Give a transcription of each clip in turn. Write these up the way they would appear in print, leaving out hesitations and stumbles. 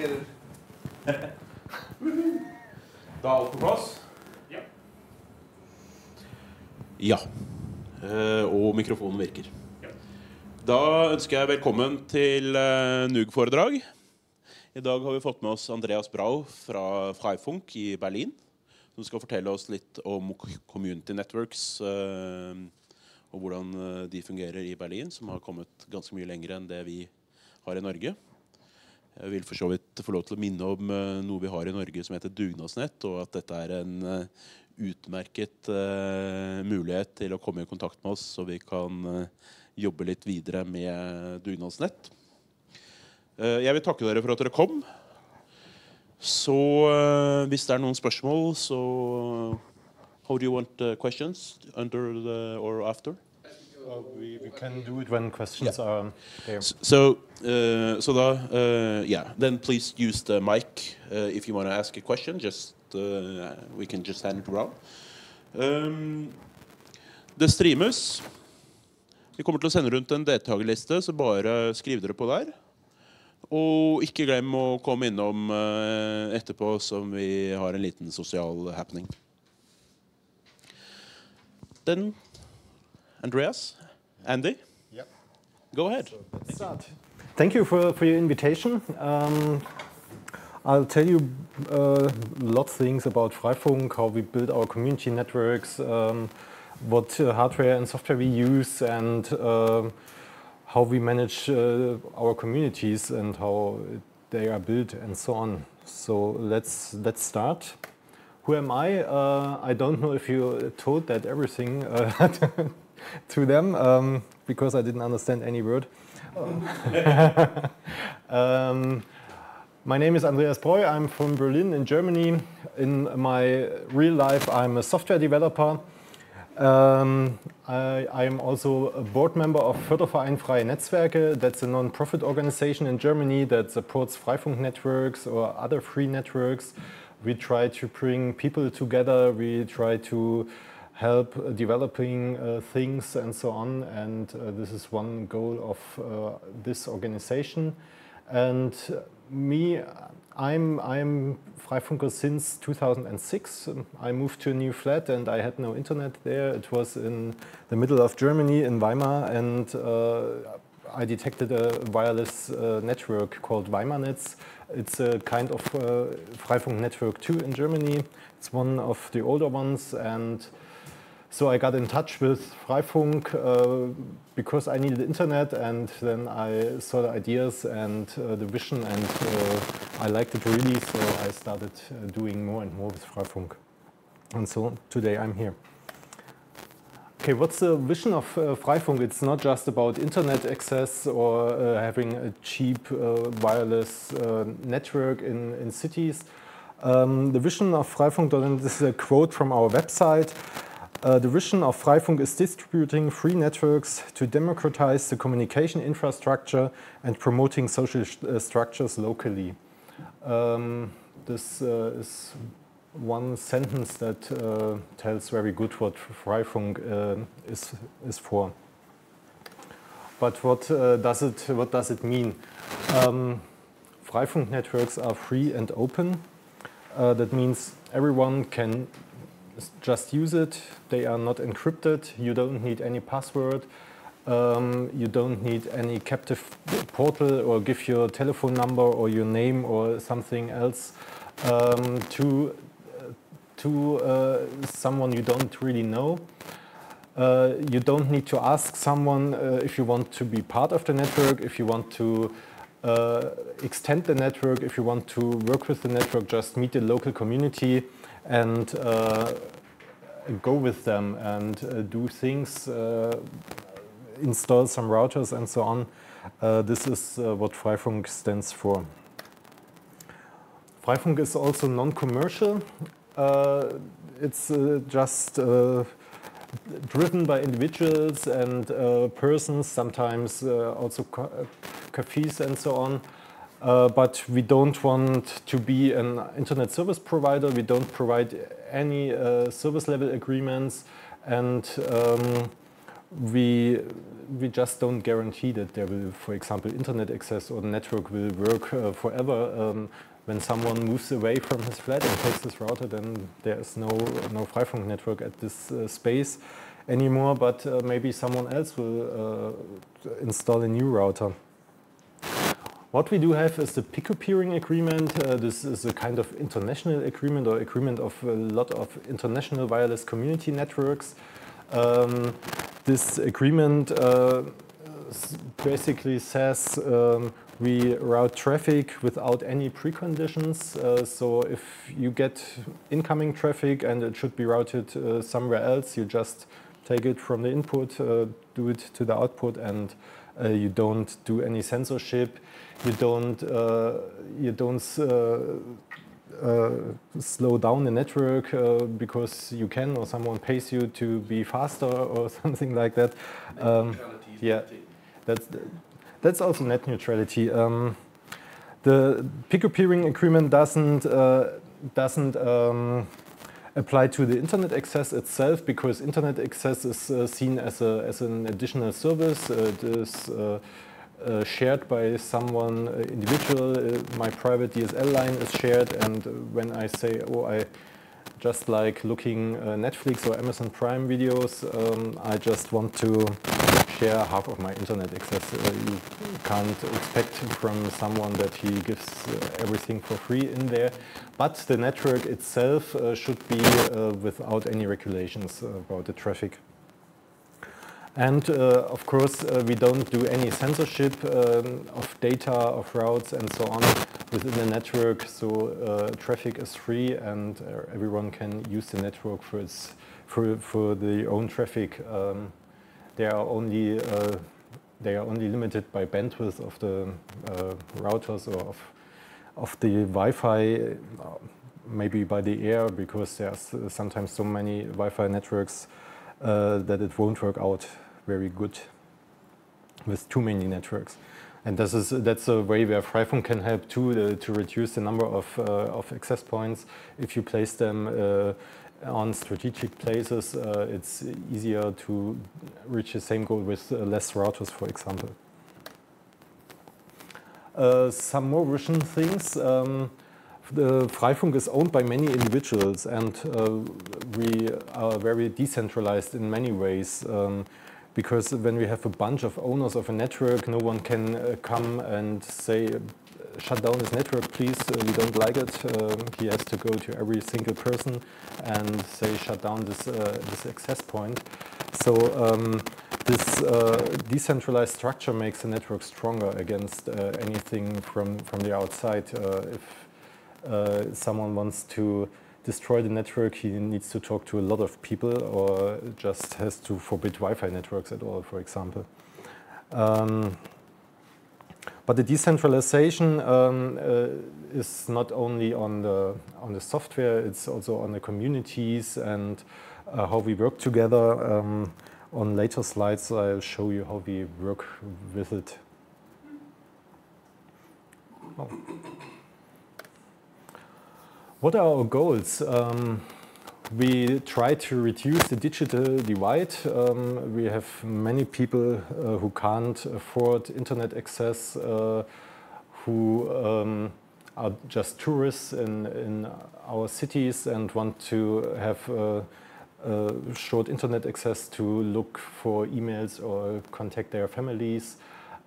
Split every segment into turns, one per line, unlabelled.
fungerer. Da er alt på plass? Ja. Ja. Og mikrofonen virker. Ja. Da ønsker jeg velkommen til NUG-foredrag. I dag har vi fått med oss Andreas Brau fra Freifunk i Berlin, som skal fortelle oss litt om community networks og hvordan de fungerer i Berlin, som har kommet ganske mye lenger enn det vi har i Norge. Jeg vil for så vidt få lov til å minne om noe vi har i Norge som heter Dugnadsnett, og at dette er en utmerket mulighet til å komme i kontakt med oss, så vi kan jobbe litt videre med Dugnadsnett. Jeg vil takke dere for at dere kom. Så hvis det er noen spørsmål, så how do you want questions under or after?
We can do it when questions are there.
So then please use the mic if you want to ask a question. Just we can just hand it around. Det streames. Vi kommer til å sende rundt en deltagerliste, så bare skriv dere på der. Og ikke glem å komme innom etterpå, som vi har en liten sosial happening. Then, Andreas, Andy, go ahead.
So let's start. Thank you for your invitation. I'll tell you a lot of things about Freifunk, how we build our community networks, what hardware and software we use, and how we manage our communities and how they are built and so on. So let's start. Who am I? I don't know if you told that everything to them because I didn't understand any word. My name is Andreas Breu. I'm from Berlin in Germany. In my real life, I'm a software developer. I'm also a board member of Förderverein Freie Netzwerke. That's a non-profit organization in Germany that supports Freifunk networks or other free networks. We try to bring people together. We try to help developing things and so on. And this is one goal of this organization. And me, I'm Freifunker since 2006. I moved to a new flat and I had no internet there. It was in the middle of Germany in Weimar, and I detected a wireless network called Weimarnetz. It's a kind of Freifunk network too in Germany. It's one of the older ones, and so I got in touch with Freifunk because I needed internet, and then I saw the ideas and the vision, and I liked it really, so I started doing more and more with Freifunk. And so today I'm here. Okay, what's the vision of Freifunk? It's not just about internet access or having a cheap wireless network in cities. The vision of Freifunk, this is a quote from our website. The vision of Freifunk is distributing free networks to democratize the communication infrastructure and promoting social structures locally. This is one sentence that tells very good what Freifunk is for. But what does it mean? Freifunk networks are free and open. That means everyone can just use it. They are not encrypted. You don't need any password. You don't need any captive portal or give your telephone number or your name or something else to someone you don't really know. You don't need to ask someone if you want to be part of the network, if you want to extend the network, if you want to work with the network. Just meet the local community and go with them and do things, install some routers and so on. This is what Freifunk stands for. Freifunk is also non-commercial. It's just driven by individuals and persons, sometimes also cafes and so on. But we don't want to be an internet service provider. We don't provide any service level agreements, and we just don't guarantee that there will, for example, internet access or the network will work forever. When someone moves away from his flat and takes his router, then there is no Freifunk network at this space anymore, but maybe someone else will install a new router. What we do have is the Pico peering agreement. This is a kind of international agreement or agreement of a lot of international wireless community networks. This agreement basically says we route traffic without any preconditions. So if you get incoming traffic and it should be routed somewhere else, you just take it from the input, do it to the output, and you don't do any censorship. You don't slow down the network because you can, or someone pays you to be faster or something like that. Yeah, that's also net neutrality. The Pico peering agreement doesn't apply to the internet access itself, because internet access is seen as an additional service. It is shared by someone individual. My private DSL line is shared, and when I say, oh, I just like looking Netflix or Amazon Prime videos, I just want to share half of my internet access. You can't expect from someone that he gives everything for free in there, but the network itself should be without any regulations about the traffic. And of course, we don't do any censorship of data, of routes, and so on within the network. So traffic is free, and everyone can use the network for their own traffic. They are only limited by bandwidth of the routers or of the Wi-Fi, maybe by the air, because there's sometimes so many Wi-Fi networks that it won't work out very good with too many networks. And that's a way where Freifunk can help too, to reduce the number of access points. If you place them on strategic places, it's easier to reach the same goal with less routers, for example. Some more vision things. The Freifunk is owned by many individuals, and we are very decentralized in many ways. Because when we have a bunch of owners of a network, no one can come and say, shut down this network, please, we don't like it. He has to go to every single person and say, shut down this access point. So this decentralized structure makes the network stronger against anything from the outside. If someone wants to destroy the network, he needs to talk to a lot of people, or just has to forbid Wi-Fi networks at all, for example. But the decentralization is not only on the software; it's also on the communities and how we work together. On later slides, I'll show you how we work with it. Oh. What are our goals? We try to reduce the digital divide. We have many people who can't afford internet access, who are just tourists in our cities and want to have short internet access to look for emails or contact their families.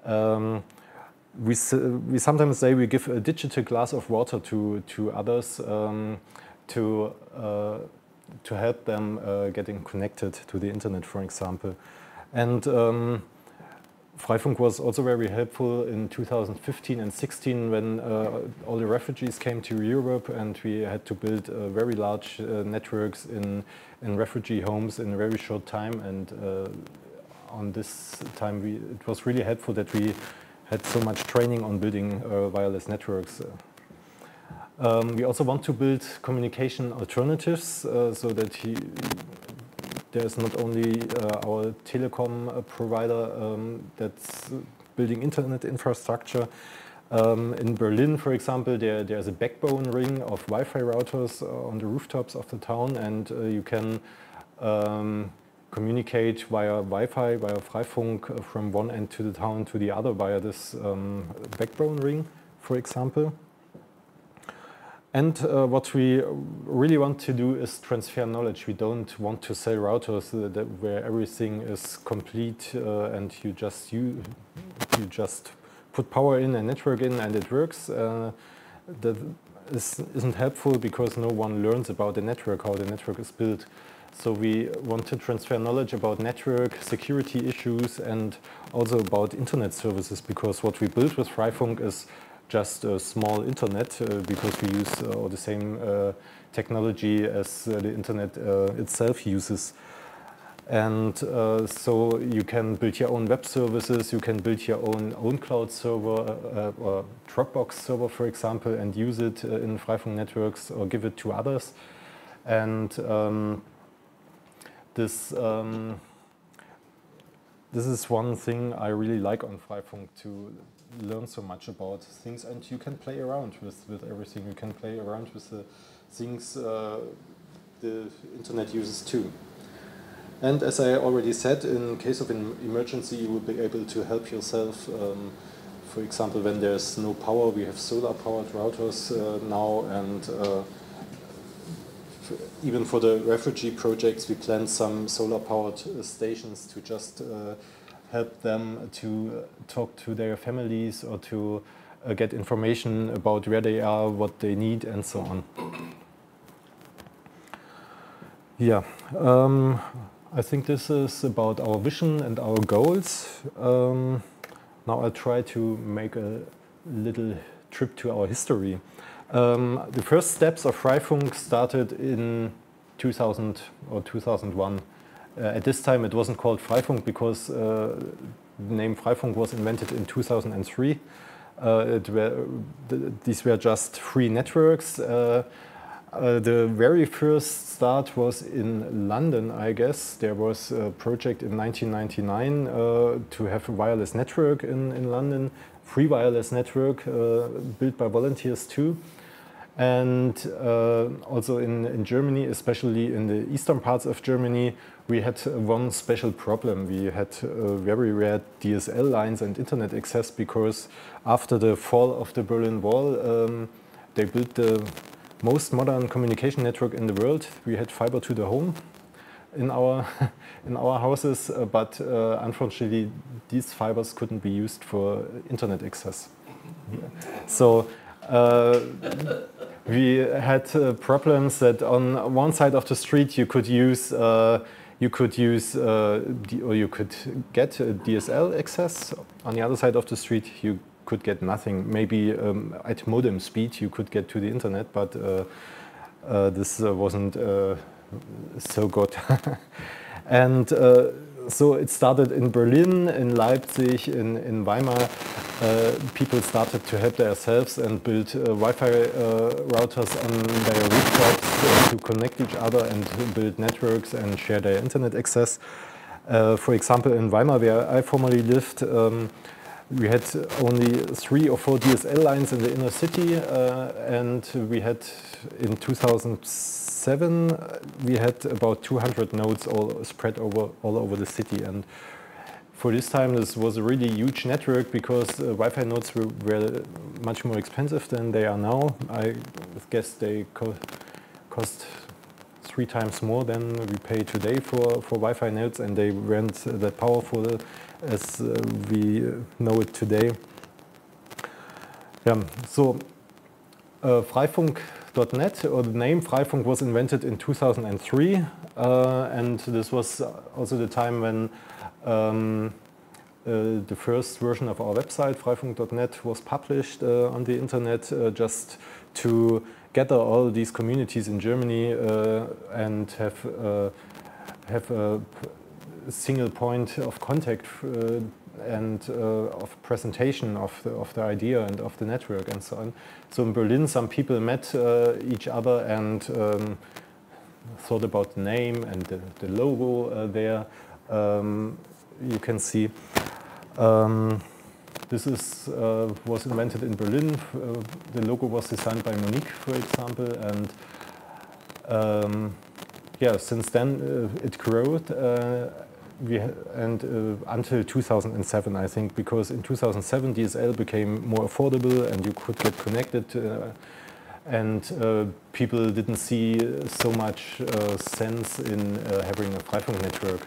We sometimes say we give a digital glass of water to others to help them getting connected to the internet, for example. And Freifunk was also very helpful in 2015 and 16 when all the refugees came to Europe, and we had to build very large networks in refugee homes in a very short time. And on this time, it was really helpful that we had so much training on building wireless networks. We also want to build communication alternatives so that there's not only our telecom provider that's building internet infrastructure. In Berlin, for example, there's a backbone ring of Wi-Fi routers on the rooftops of the town, and you can communicate via Wi-Fi, via Freifunk from one end to the town to the other via this backbone ring, for example. And what we really want to do is transfer knowledge. We don't want to sell routers where everything is complete and you just put power in and network in and it works. That isn't helpful because no one learns about the network, how the network is built. So we want to transfer knowledge about network, security issues, and also about internet services, because what we built with Freifunk is just a small internet because we use the same technology as the internet itself uses. And so you can build your own web services, you can build your own cloud server or Dropbox server, for example, and use it in Freifunk networks or give it to others. And this is one thing I really like on Freifunk, to learn so much about things, and you can play around with everything. You can play around with the things the internet uses too. And as I already said, in case of an emergency, you will be able to help yourself. For example, when there's no power, we have solar-powered routers now, and even for the refugee projects, we planned some solar-powered stations to just help them to talk to their families or to get information about where they are, what they need, and so on. Yeah, I think this is about our vision and our goals. Now I'll try to make a little trip to our history. The first steps of Freifunk started in 2000 or 2001. At this time it wasn't called Freifunk because the name Freifunk was invented in 2003. These were just free networks. The very first start was in London, I guess. There was a project in 1999 to have a wireless network in London, free wireless network built by volunteers too. And also in Germany, especially in the eastern parts of Germany, we had one special problem. We had very rare DSL lines and internet access because after the fall of the Berlin Wall, they built the most modern communication network in the world. We had fiber to the home in our houses, but unfortunately these fibers couldn't be used for internet access. So we had problems that on one side of the street you could get DSL access. On the other side of the street you could get nothing. Maybe at modem speed you could get to the internet, but this wasn't so good. And so it started in Berlin, in Leipzig, in Weimar. People started to help themselves and build Wi-Fi routers on their rooftops to connect each other and build networks and share their internet access. For example, in Weimar, where I formerly lived, we had only 3 or 4 DSL lines in the inner city, and we had in 2007 we had about 200 nodes all spread all over the city. And for this time, this was a really huge network because Wi-Fi nodes were much more expensive than they are now. I guess they cost 3 times more than we pay today for Wi-Fi nodes, and they weren't that powerful as we know it today. Yeah, so Freifunk.net, or the name Freifunk, was invented in 2003, and this was also the time when the first version of our website, Freifunk.net, was published on the internet, just to gather all these communities in Germany and have a single point of contact and of presentation of the idea and of the network and so on. So in Berlin, some people met each other and thought about the name and the logo there. You can see this was invented in Berlin. The logo was designed by Monique, for example, and yeah, since then it grew. Until 2007, I think, because in 2007 DSL became more affordable and you could get connected, and people didn't see so much sense in having a Freifunk network.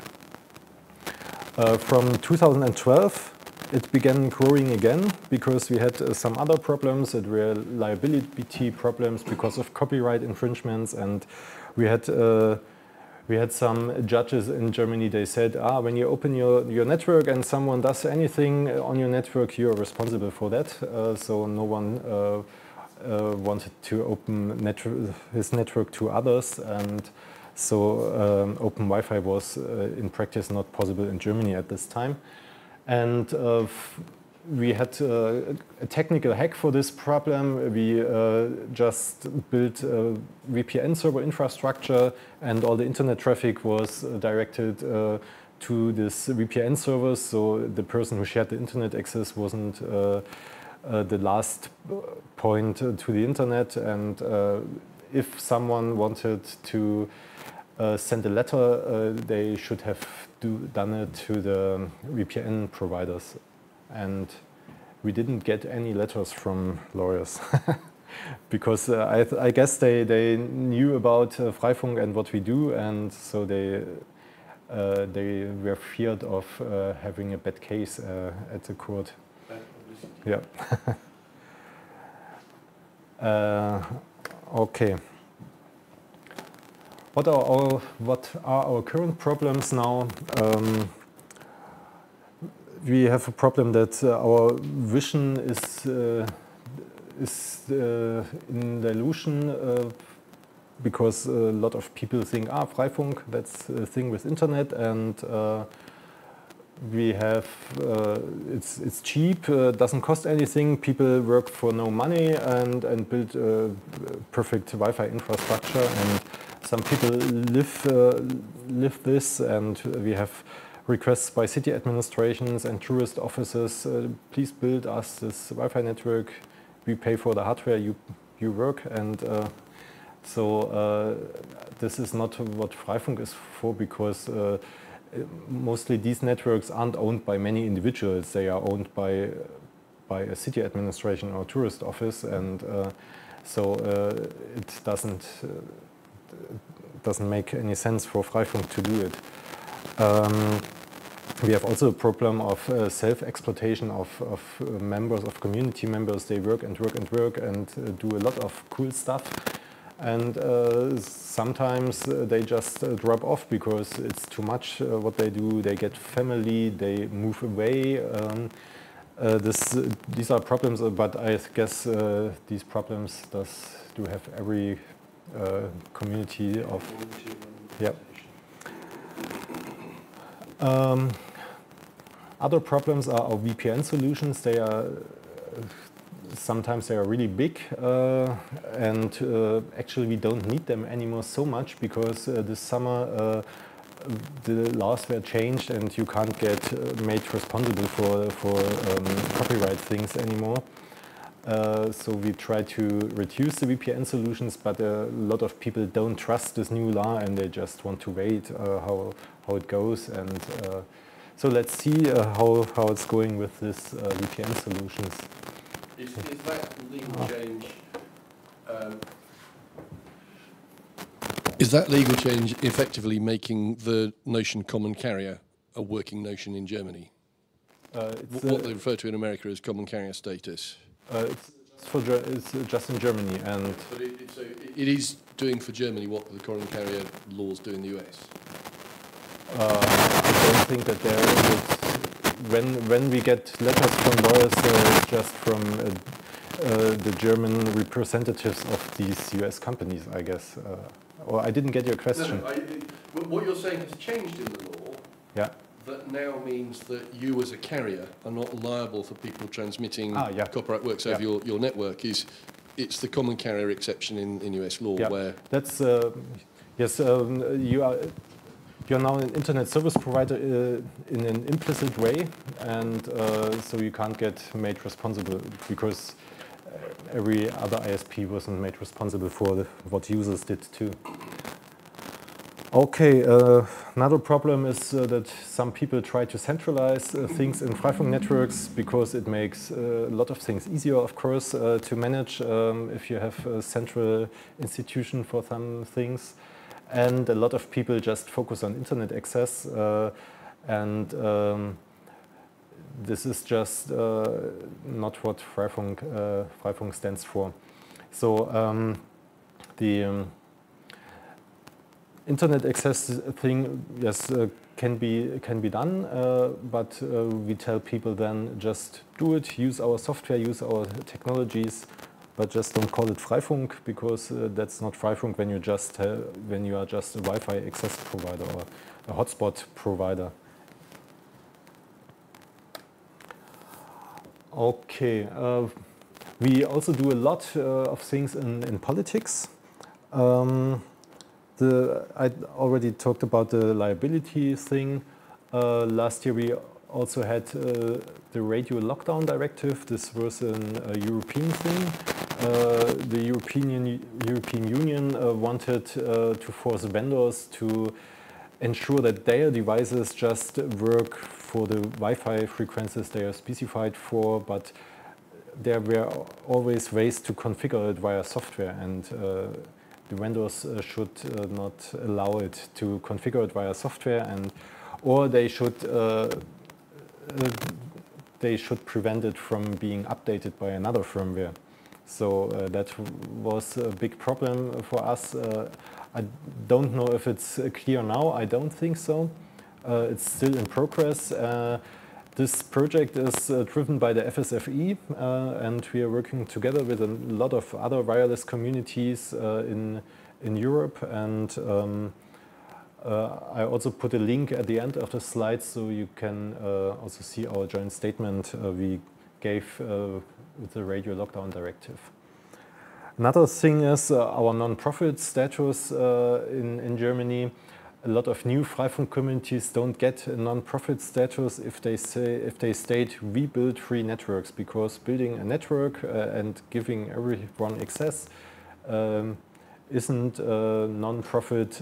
From 2012, it began growing again because we had some other problems. It were liability problems because of copyright infringements, and we had some judges in Germany. They said, when you open your network and someone does anything on your network, you're responsible for that. So no one wanted to open his network to others, and so open Wi-Fi was in practice not possible in Germany at this time. And we had a technical hack for this problem. We just built a VPN server infrastructure, and all the internet traffic was directed to this VPN server. So the person who shared the internet access wasn't the last point to the internet. And if someone wanted to send a letter, they should have done it to the VPN providers. And we didn't get any letters from lawyers because I guess they knew about Freifunk and what we do, and so they were feared of having a bad case at the court. Yeah. Okay. What are our current problems now? We have a problem that our vision is in dilution because a lot of people think, Freifunk, that's a thing with internet, and we have it's cheap, doesn't cost anything. People work for no money and build a perfect Wi-Fi infrastructure, and some people live this, and we have requests by city administrations and tourist offices, please build us this Wi-Fi network, we pay for the hardware, you work. And so this is not what Freifunk is for, because mostly these networks aren't owned by many individuals, they are owned by a city administration or tourist office, and so it doesn't make any sense for Freifunk to do it. We have also a problem of self-exploitation of members, of community members. They work and work and work and do a lot of cool stuff. And sometimes they just drop off because it's too much what they do. They get family, they move away. These are problems, but I guess these problems do have every community of. Yeah. Other problems are our VPN solutions. They are sometimes they are really big, and actually we don't need them anymore so much, because this summer the laws were changed and you can't get made responsible for copyright things anymore. So we try to reduce the VPN solutions, but a lot of people don't trust this new law and they just want to wait how it goes. And so let's see how it's going with this VPN solutions.
Is that legal change? Is that legal change effectively making the notion common carrier a working notion in Germany? What they refer to in America as common carrier status.
It's just in Germany, and
but it is doing for Germany what the common carrier laws do in the US.
I don't think that there is. When we get letters from lawyers, just from the German representatives of these US companies, I guess. Or I didn't get your question.
No, what you're saying has changed in the law.
Yeah.
That now means that you as a carrier are not liable for people transmitting copyright works over your network. It's the common carrier exception in US law where...
That's, yes, you're now an internet service provider in an implicit way, and so you can't get made responsible because every other ISP wasn't made responsible for what users did too. Okay, another problem is that some people try to centralize things in Freifunk networks because it makes a lot of things easier, of course, to manage if you have a central institution for some things. And a lot of people just focus on internet access, and this is just not what Freifunk stands for. So the internet access thing, yes, can be done, but we tell people then just do it, use our software, use our technologies, but just don't call it Freifunk, because that's not Freifunk when you are just a Wi-Fi access provider or a hotspot provider. Okay, we also do a lot of things in politics. I already talked about the liability thing. Last year we also had the radio lockdown directive. This was a European thing. The European Union wanted to force vendors to ensure that their devices just work for the Wi-Fi frequencies they are specified for, but there were always ways to configure it via software, and the vendors should not allow it to configure it via software, or they should prevent it from being updated by another firmware. So that was a big problem for us. I don't know if it's clear now. I don't think so. It's still in progress. This project is driven by the FSFE, and we are working together with a lot of other wireless communities in Europe. And I also put a link at the end of the slide, so you can also see our joint statement we gave with the Radio Lockdown Directive. Another thing is our non-profit status in Germany. A lot of new Freifunk communities don't get a non-profit status if they state we build free networks, because building a network and giving everyone access isn't a non-profit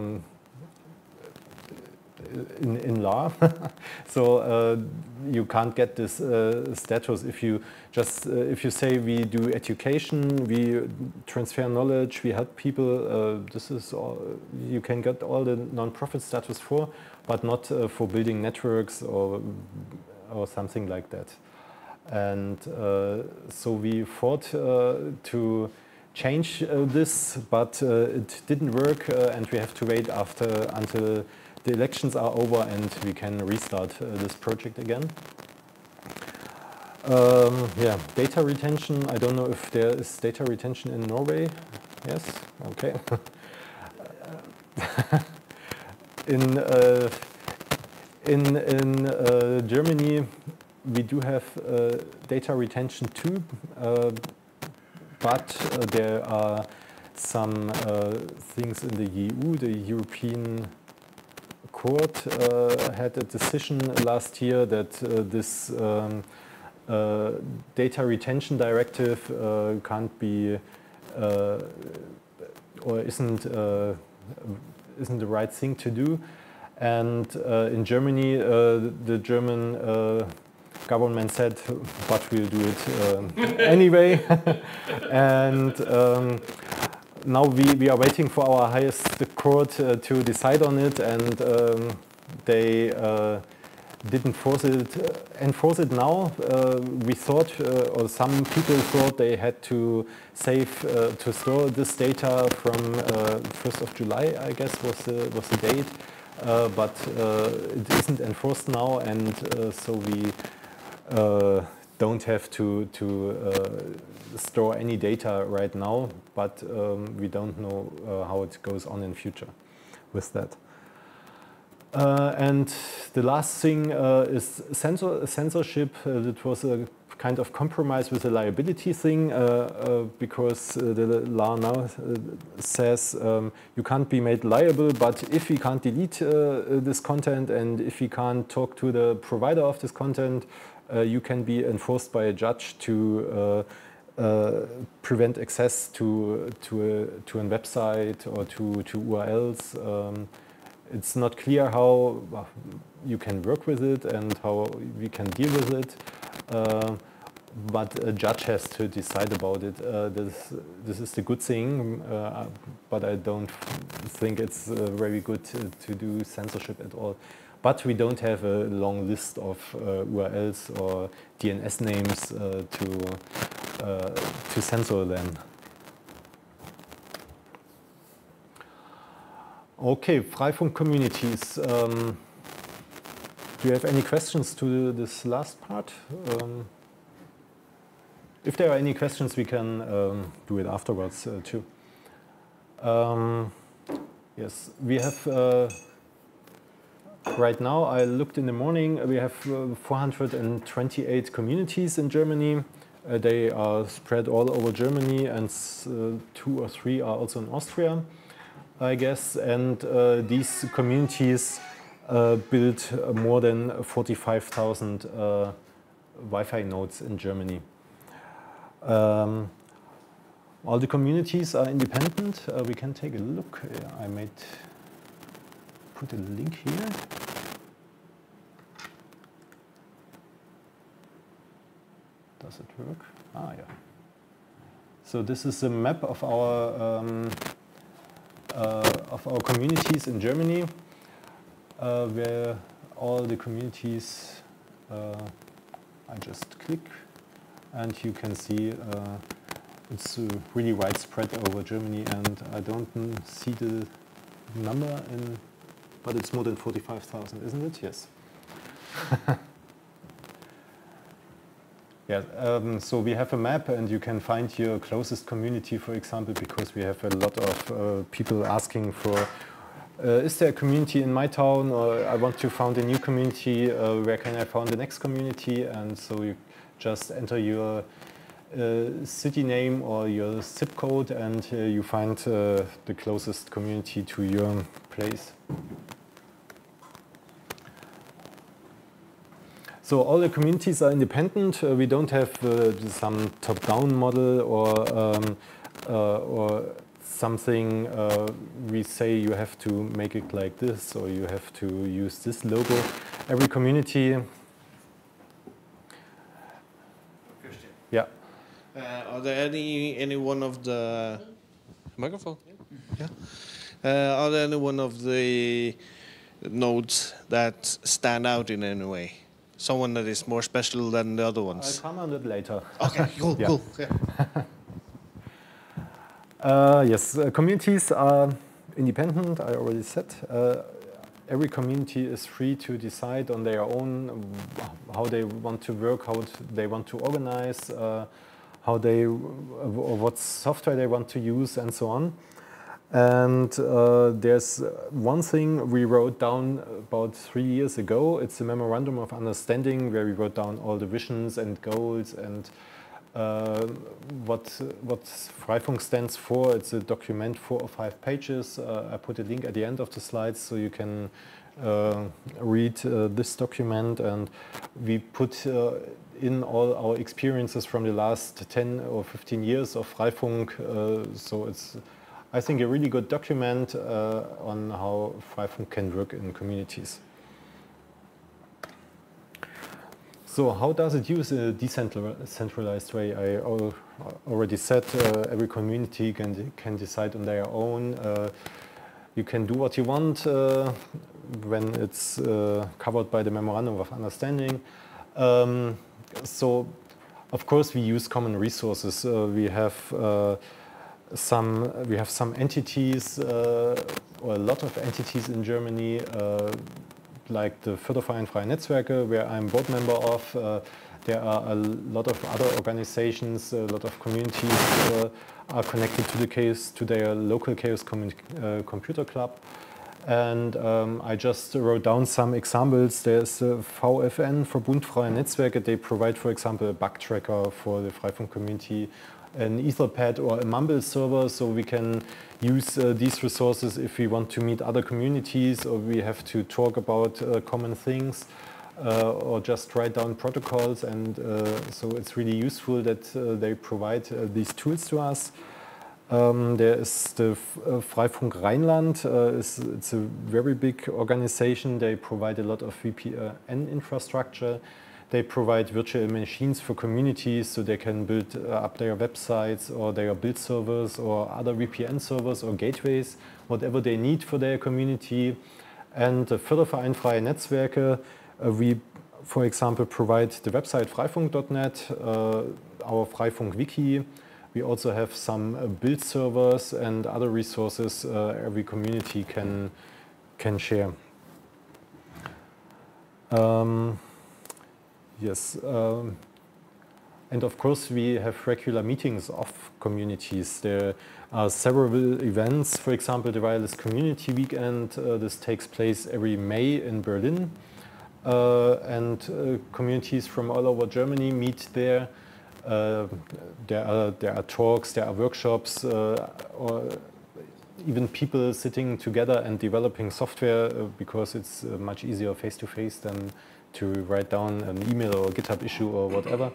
in law. So you can't get this status if you say we do education, we transfer knowledge, we help people. This is all, you can get all the non-profit status for, but not for building networks or something like that. And so we fought to change this, but it didn't work, and we have to wait until the elections are over and we can restart this project again. Yeah, data retention. I don't know if there is data retention in Norway. Yes, okay. In Germany, we do have data retention too, but there are some things in the EU, the European Court had a decision last year that this data retention directive can't be or isn't the right thing to do. And in Germany, the German government said, but we'll do it anyway. And now we are waiting for our highest court to decide on it, and they didn't enforce it now. We thought, or some people thought, they had to store this data from 1st of July, I guess was the date, but it isn't enforced now, and so we don't have to store any data right now, but we don't know how it goes on in future with that. And the last thing is censorship. It was a kind of compromise with the liability thing, because the law now says you can't be made liable, but if we can't delete this content and if we can't talk to the provider of this content, you can be enforced by a judge to prevent access to a website or to URLs. It's not clear how you can work with it and how we can deal with it. But a judge has to decide about it. This is the good thing, but I don't think it's very good to do censorship at all. But we don't have a long list of URLs or DNS names to censor them. Okay, Freifunk communities. Do you have any questions to this last part? If there are any questions, we can do it afterwards too. Yes, we have, right now, I looked in the morning, we have 428 communities in Germany. They are spread all over Germany, and 2 or 3 are also in Austria, I guess. And these communities build more than 45,000 Wi-Fi nodes in Germany. All the communities are independent. We can take a look. I might put a link here. Does it work? Ah, yeah. So this is a map of our communities in Germany, where all the communities. I just click. And you can see it's really widespread over Germany, and I don't see the number, but it's more than 45,000, isn't it? Yes. Yeah. So we have a map, and you can find your closest community, for example, because we have a lot of people asking for. Is there a community in my town, or I want to found a new community? Where can I find the next community? And so you just enter your city name or your zip code, and you find the closest community to your place. So all the communities are independent. We don't have some top-down model or something we say you have to make it like this, or you have to use this logo. Every community. Yeah.
Are there any one of the microphone? Yeah. Are there any one of the nodes that stand out in any way? Someone that is more special than the other ones?
I'll come on it later.
Okay, cool,
yeah.
cool.
Yeah. Yes, communities are independent, I already said. Every community is free to decide on their own how they want to work, how they want to organize, what software they want to use, and so on. And there's one thing we wrote down about 3 years ago. It's a memorandum of understanding where we wrote down all the visions and goals and what Freifunk stands for. It's a document, 4 or 5 pages. I put a link at the end of the slides so you can read this document. And we put in all our experiences from the last 10 or 15 years of Freifunk. So it's, I think, a really good document on how Freifunk can work in communities. So how does it use a decentralized way? I already said every community can decide on their own. You can do what you want when it's covered by the Memorandum of Understanding. So, of course, we use common resources. We have some entities, or a lot of entities in Germany, like the Förderverein Freie Netzwerke, where I'm board member of. There are a lot of other organizations, a lot of communities are connected to their local Chaos Computer Club. And I just wrote down some examples. There's VFN, Verbund Freie Netzwerke. They provide, for example, a bug tracker for the Freifunk community, an Etherpad or a Mumble server, so we can use these resources if we want to meet other communities or we have to talk about common things. or just write down protocols, and so it's really useful that they provide these tools to us. There is the Freifunk Rheinland. It's a very big organization. They provide a lot of VPN infrastructure. They provide virtual machines for communities so they can build up their websites or their build servers or other VPN servers or gateways, whatever they need for their community. And the Förderverein Freie Netzwerke, we, for example, provide the website freifunk.net, our Freifunk Wiki. We also have some build servers and other resources every community can share. Yes, and of course we have regular meetings of communities. There are several events, for example the Wireless Community Weekend. This takes place every May in Berlin, and communities from all over Germany meet there. There are talks, there are workshops, or even people sitting together and developing software because it's much easier face-to-face than to write down an email or GitHub issue or whatever.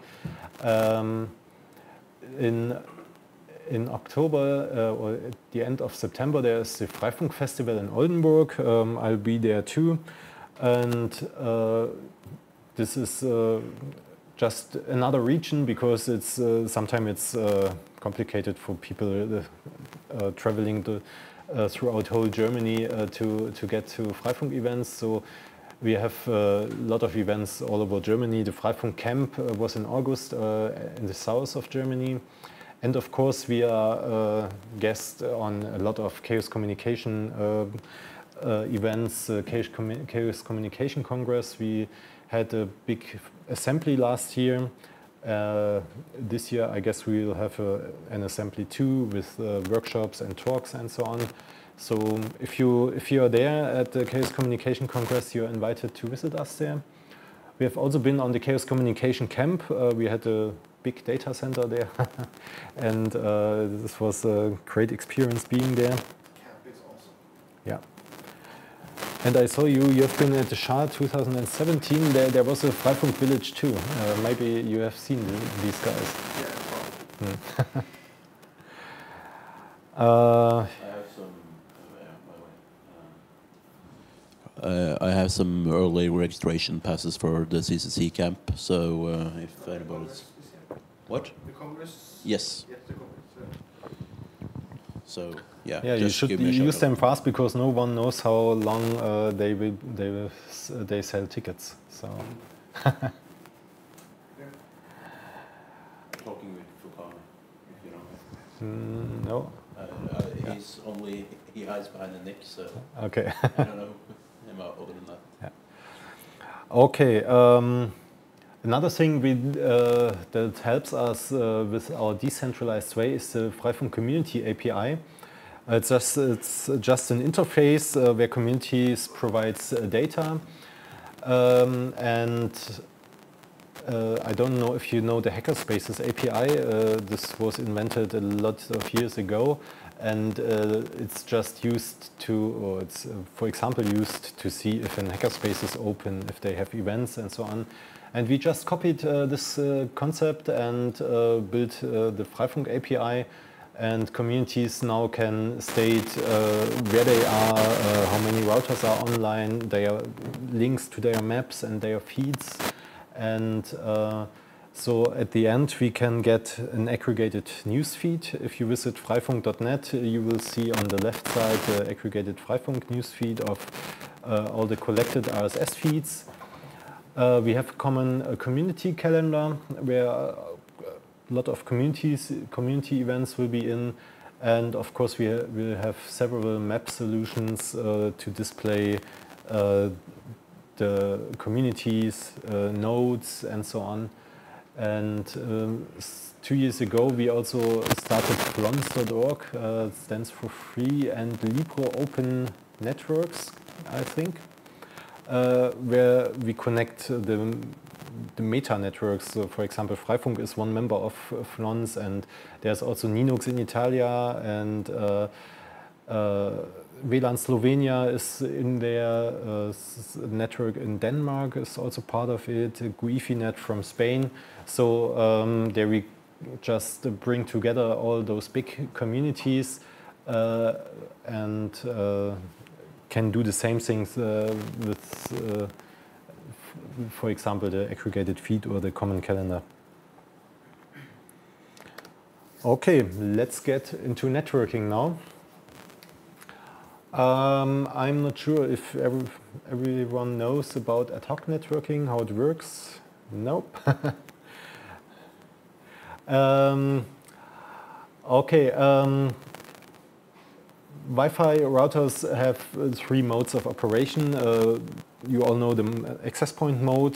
In October or at the end of September, there's the Freifunk Festival in Oldenburg. I'll be there too. And this is just another region because it's sometimes it's complicated for people traveling throughout whole Germany to get to Freifunk events. So we have a lot of events all over Germany. The Freifunk Camp was in August in the south of Germany. And of course, we are guests on a lot of Chaos Communication events, Chaos Communication Congress. We had a big assembly last year. This year, I guess we will have an assembly too with workshops and talks and so on. So if you are there at the Chaos Communication Congress, you're invited to visit us there. We have also been on the Chaos Communication Camp. We had a big data center there, and this was a great experience being there.
Camp is awesome.
Yeah. And I saw you've been at the SHA 2017. There was a Freifunk Village too. Maybe you have seen these guys.
Yeah, probably.
I have some early registration passes for the CCC camp, so if anybody's... What?
The Congress?
Yes.
Yes, the Congress.
So, yeah.
Yeah, you should use them fast because no one knows how long they sell tickets. So.
Talking with Fukami, if you know.
No.
He hides behind the nick, so
okay.
I don't know him other than that.
Yeah. Okay. Another thing that helps us with our decentralized way is the Freifunk Community API. It's just an interface where communities provides data, and I don't know if you know the Hackerspaces API. This was invented a lot of years ago, and it's just used to, or it's for example used to see if a hackerspace is open, if they have events and so on. And we just copied this concept and built the Freifunk API, and communities now can state where they are, how many routers are online, their links to their maps and their feeds. And so at the end we can get an aggregated news feed. If you visit freifunk.net, you will see on the left side the aggregated Freifunk news feed of all the collected RSS feeds. We have a common community calendar where a lot of community events will be in, and of course we will have several map solutions to display the communities, nodes, and so on. And 2 years ago we also started flons.org, stands for Free and Libre Open Networks, I think. Where we connect the meta networks. So for example, Freifunk is one member of Flons, and there's also Linux in Italia, and WLAN Slovenia is in their network in Denmark is also part of it. Guifinet from Spain. So there we just bring together all those big communities and can do the same things with, for example, the aggregated feed or the common calendar. Okay, let's get into networking now. I'm not sure if everyone knows about ad hoc networking, how it works. Nope. Okay. Wi-Fi routers have 3 modes of operation. You all know the access point mode.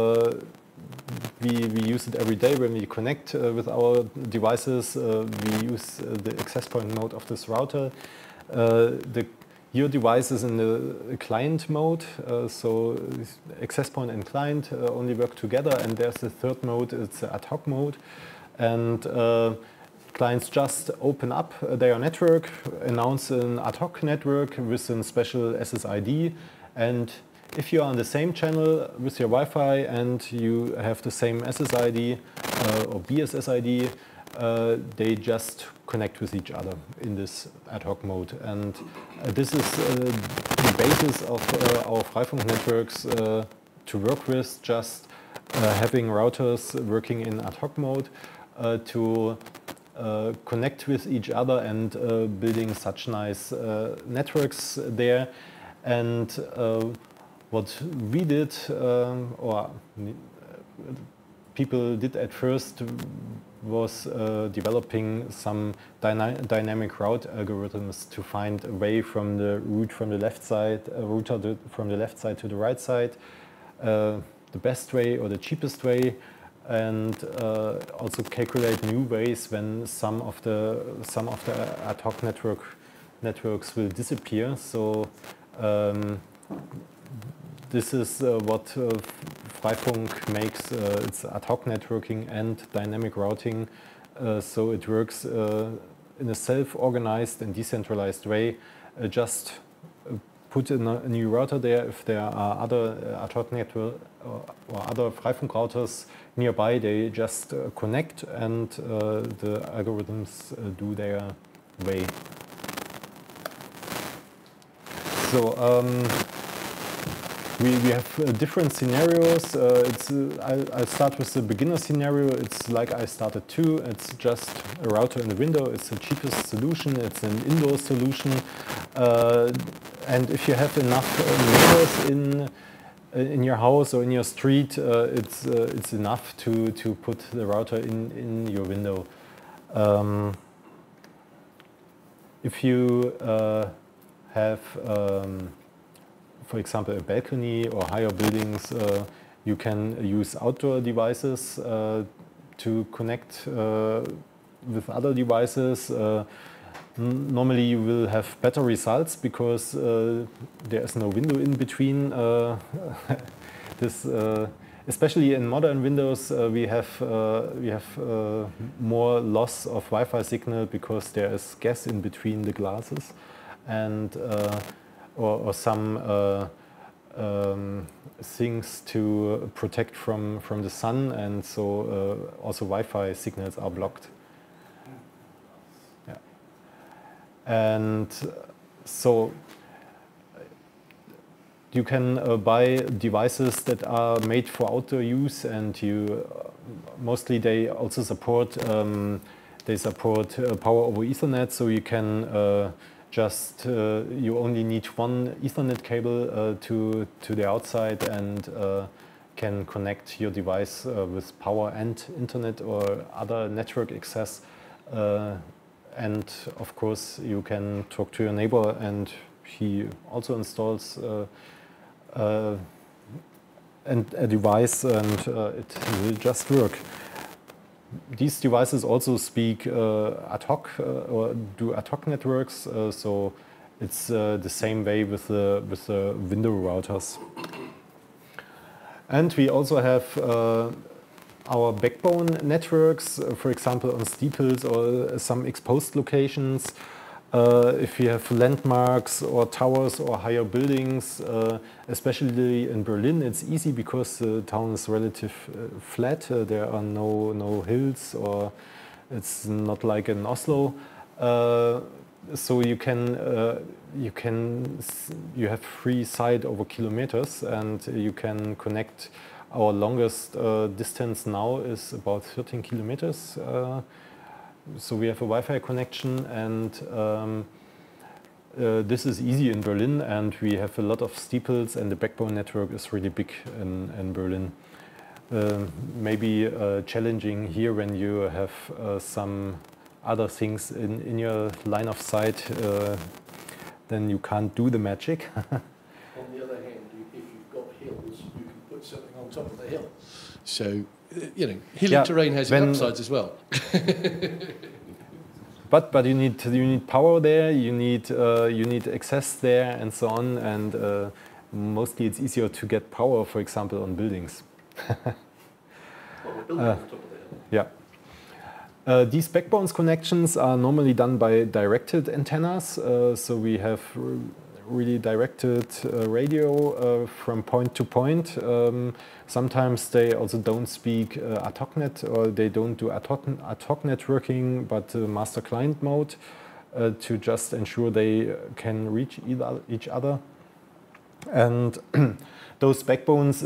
We use it every day when we connect with our devices. We use the access point mode of this router. Your device is in the client mode, so access point and client only work together. And there's the third mode, it's the ad hoc mode. And clients just open up their network, announce an ad hoc network with a special SSID. And if you're on the same channel with your Wi-Fi and you have the same SSID or BSSID, they just connect with each other in this ad hoc mode. And this is the basis of our Freifunk networks to work with, just having routers working in ad hoc mode to connect with each other and building such nice networks there. And what we did, or people did at first, was developing some dynamic route algorithms to find a way from the route from the left side, router from the left side to the right side, the best way or the cheapest way, and also calculate new ways when some of the ad hoc networks will disappear. So this is what Freifunk makes. It's ad hoc networking and dynamic routing. So it works in a self-organized and decentralized way. Just put in a new router there. If there are other ad hoc network or other Freifunk routers nearby, they just connect and the algorithms do their way. So we have different scenarios. I'll start with the beginner scenario. It's like I started too. It's just a router in the window. It's the cheapest solution. It's an indoor solution. And if you have enough neighbors in your house or in your street, it's enough to put the router in your window. If you have for example, a balcony or higher buildings, you can use outdoor devices to connect with other devices. Normally you will have better results because there is no window in between. Especially in modern Windows, we have more loss of Wi-Fi signal because there is gas in between the glasses, and or some things to protect from the sun, and so also Wi-Fi signals are blocked. Yeah. And so you can buy devices that are made for outdoor use, and you mostly they also support power over Ethernet, so you can you only need one Ethernet cable to the outside and can connect your device with power and internet or other network access. And of course you can talk to your neighbor and he also installs a device, and it will just work. These devices also speak ad hoc or do ad hoc networks, so it's the same way with the window routers. And we also have our backbone networks, for example on steeples or some exposed locations. if you have landmarks or towers or higher buildings, especially in Berlin, it's easy because the town is relatively flat. There are no hills, or it's not like in Oslo. So you have free sight over kilometers, and you can connect. Our longest distance now is about 13 kilometers. So we have a Wi-Fi connection, and this is easy in Berlin, and we have a lot of steeples, and the backbone network is really big in Berlin. Maybe challenging here when you have some other things in your line of sight, then you can't do the magic.
On the other hand, if you've got hills, you can put something on top of the hill. So, you know, hilly terrain has upsides as well.
But you need power there, you need access there, and so on. And mostly it's easier to get power, for example, on buildings.
Buildings on top of the hill.
Yeah. These backbones connections are normally done by directed antennas. So we have really directed radio from point to point. Sometimes they also don't speak ad hoc net, or they don't do ad hoc networking, but master client mode to just ensure they can reach each other. And those backbones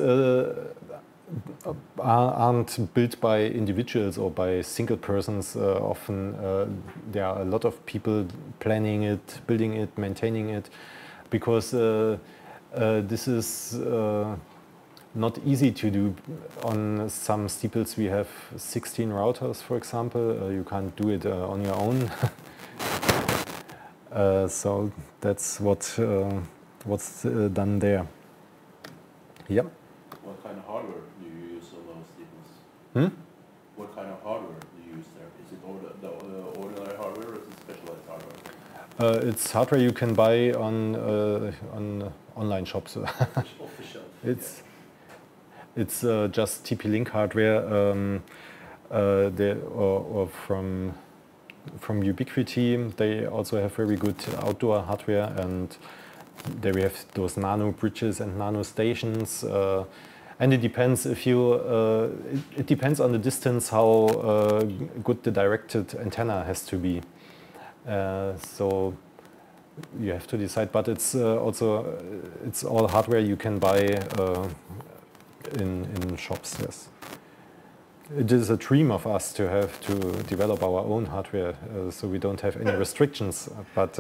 aren't built by individuals or by single persons. Often there are a lot of people planning it, building it, maintaining it, because this is not easy to do. On some steeples we have 16 routers, for example. You can't do it on your own. So that's what's done there. Yep.
What kind of hardware do you use on those steeples? What kind of hardware do you use there? Is it the ordinary hardware, or is it specialized hardware?
It's hardware you can buy on online shops. It's just TP-Link hardware, or from Ubiquiti. They also have very good outdoor hardware, and there we have those nano bridges and nano stations. And it depends if you. It depends on the distance how good the directed antenna has to be. So you have to decide. But it's also it's all hardware you can buy in shops. Yes. It is a dream of us to have to develop our own hardware, so we don't have any restrictions. But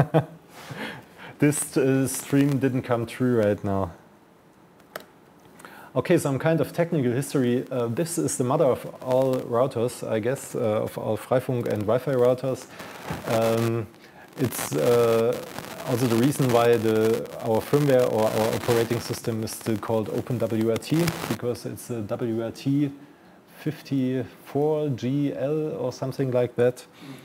this dream didn't come true right now. Okay, some kind of technical history. This is the mother of all routers, I guess, of all Freifunk and Wi-Fi routers. It's also the reason why our firmware or our operating system is still called OpenWRT, because it's a WRT 54GL or something like that.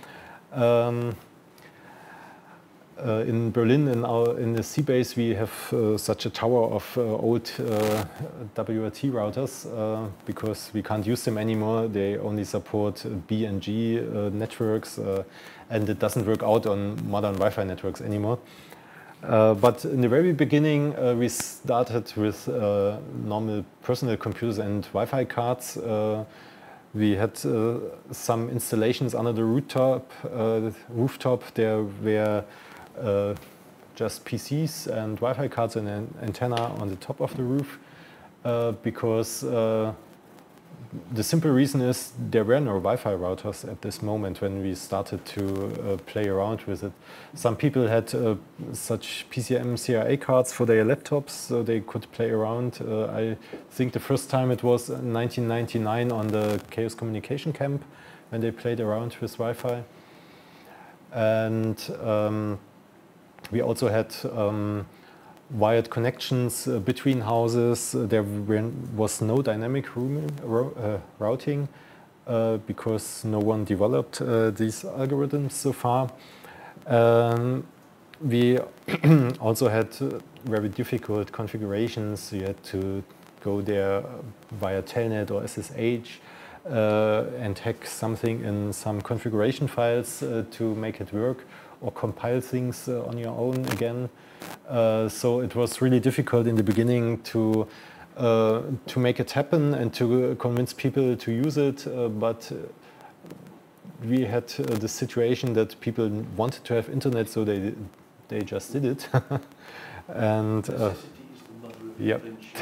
In Berlin, in the C-base, we have such a tower of old WRT routers because we can't use them anymore. They only support B and G networks, and it doesn't work out on modern Wi-Fi networks anymore. But in the very beginning, we started with normal personal computers and Wi-Fi cards. We had some installations under the rooftop. There were just PCs and Wi-Fi cards and an antenna on the top of the roof, because the simple reason is there were no Wi-Fi routers at this moment when we started to play around with it. Some people had such PCM CIA cards for their laptops, so they could play around. I think the first time it was in 1999 on the Chaos Communication Camp when they played around with Wi-Fi. And we also had wired connections between houses. There was no dynamic routing because no one developed these algorithms so far. We also had very difficult configurations. You had to go there via Telnet or SSH and hack something in some configuration files to make it work. or compile things on your own again. So it was really difficult in the beginning to make it happen and to convince people to use it, but we had the situation that people wanted to have internet, so they just did it. And yep.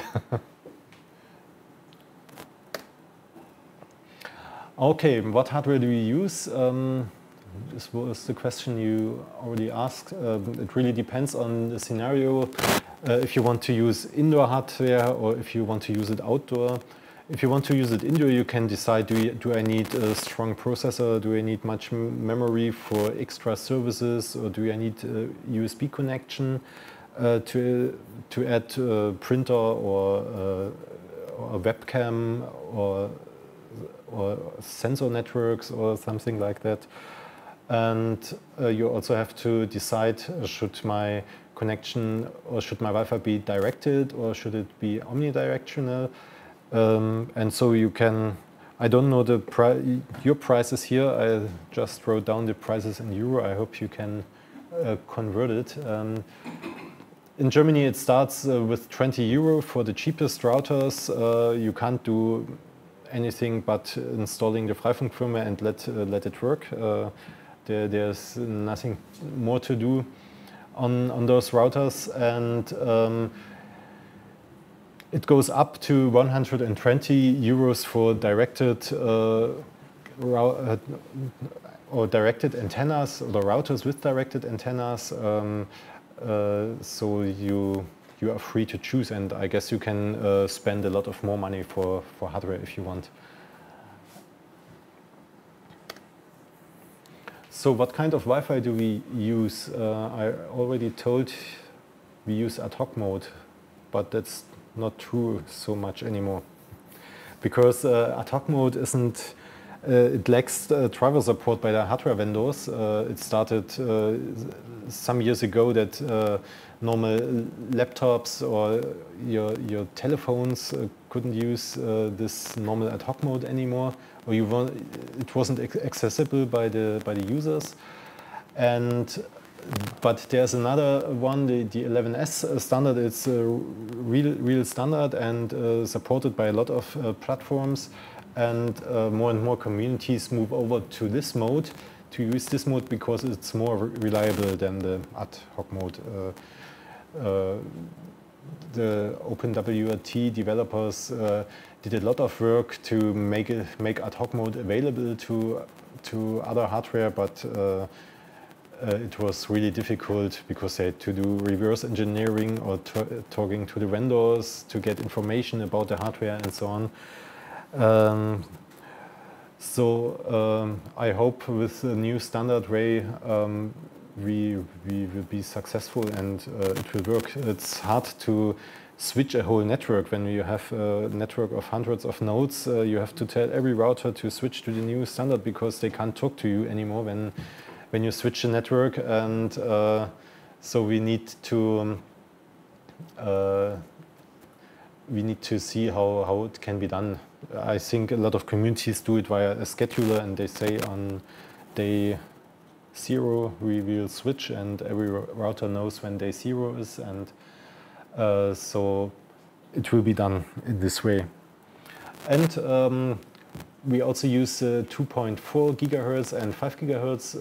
Okay, what hardware do we use? This was the question you already asked. It really depends on the scenario. If you want to use indoor hardware or if you want to use it outdoor. If you want to use it indoor, you can decide, do I need a strong processor? Do I need much memory for extra services? Or do I need a USB connection to add a printer or a webcam or sensor networks or something like that? And you also have to decide, should my connection or should my Wi-Fi be directed or should it be omnidirectional? And so you can, I don't know your prices here, I just wrote down the prices in euro, I hope you can convert it. In Germany it starts with 20 euro for the cheapest routers. You can't do anything but installing the Freifunk firmware and let it work. There's nothing more to do on those routers, and it goes up to 120 euros for directed or directed antennas, or the routers with directed antennas. So you are free to choose, and I guess you can spend a lot of more money for hardware if you want. So what kind of Wi-Fi do we use? I already told we use ad hoc mode, but that's not true so much anymore. Because ad hoc mode isn't, it lacks driver support by the hardware vendors. It started some years ago that normal laptops or your telephones couldn't use this normal ad hoc mode anymore, or it wasn't accessible by the users. But there's another one, the 11S standard. It's a real standard and supported by a lot of platforms. And more communities move over to this mode, to use this mode because it's more reliable than the ad hoc mode. The OpenWRT developers did a lot of work to make ad hoc mode available to other hardware, but it was really difficult because they had to do reverse engineering or talking to the vendors to get information about the hardware and so on. I hope with the new standard way we will be successful and it will work. It's hard to switch a whole network when you have a network of hundreds of nodes. You have to tell every router to switch to the new standard because they can't talk to you anymore when you switch the network, and so we need to see how it can be done. I think a lot of communities do it via a scheduler, and they say on day 0 we will switch, and every router knows when day 0 is, and so it will be done in this way. And we also use 2.4 gigahertz and 5 gigahertz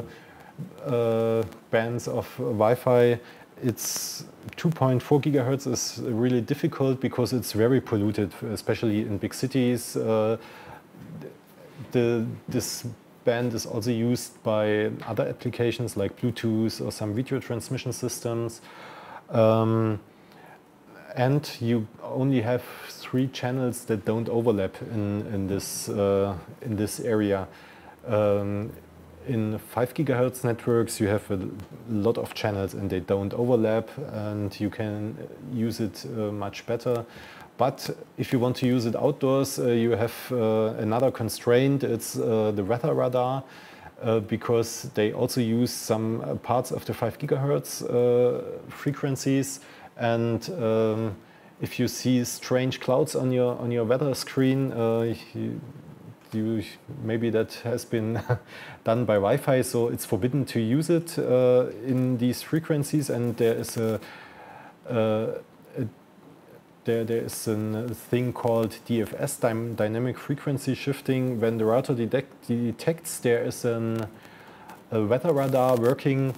bands of Wi-Fi. It's 2.4 gigahertz is really difficult because it's very polluted, especially in big cities. This band is also used by other applications like Bluetooth or some video transmission systems. And you only have 3 channels that don't overlap in this area. In 5 gigahertz networks, you have a lot of channels and they don't overlap, and you can use it much better. But if you want to use it outdoors, you have another constraint. It's the weather radar, because they also use some parts of the 5 gigahertz frequencies. And if you see strange clouds on your weather screen, maybe that has been done by Wi-Fi, so it's forbidden to use it in these frequencies, and there is a thing called DFS, dynamic frequency shifting. When the router detects there is a weather radar working,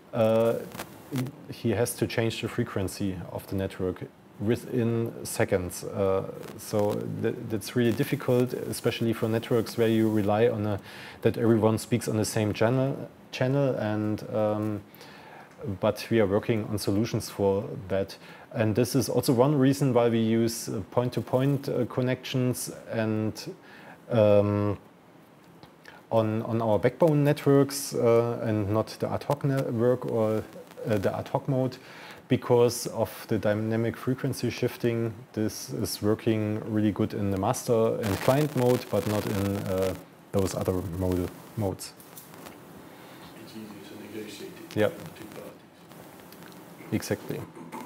he has to change the frequency of the network within seconds. So that's really difficult, especially for networks where you rely on that everyone speaks on the same channel, and but we are working on solutions for that. And this is also one reason why we use point-to-point connections and on our backbone networks and not the ad hoc network or the ad hoc mode, because of the dynamic frequency shifting. This is working really good in the master and client mode, but not in those other modes.
It's easier to negotiate it
yep.
between the two parties.
Exactly.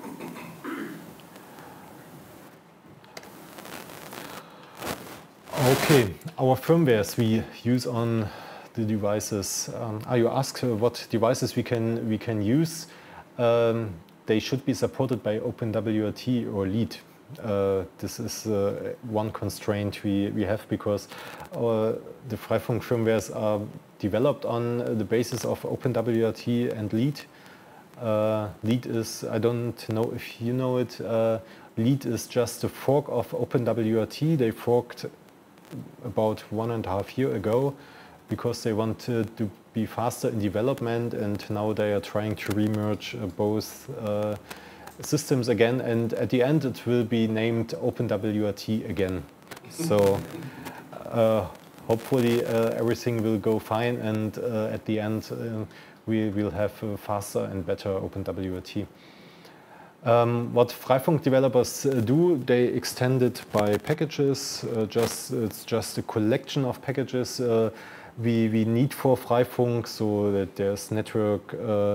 Okay, our firmwares we use on the devices. You asked what devices we can use. They should be supported by OpenWRT or LEAD. This is one constraint we have, because the Freifunk firmwares are developed on the basis of OpenWRT and LEAD. LEAD is, I don't know if you know it, LEAD is just a fork of OpenWRT. They forked about 1.5 years ago because they wanted to be faster in development, and now they are trying to remerge both systems again, and at the end it will be named OpenWRT again. So hopefully everything will go fine, and at the end we will have faster and better OpenWRT. What Freifunk developers do, they extend it by packages. It's just a collection of packages we need for Freifunk, so that there's network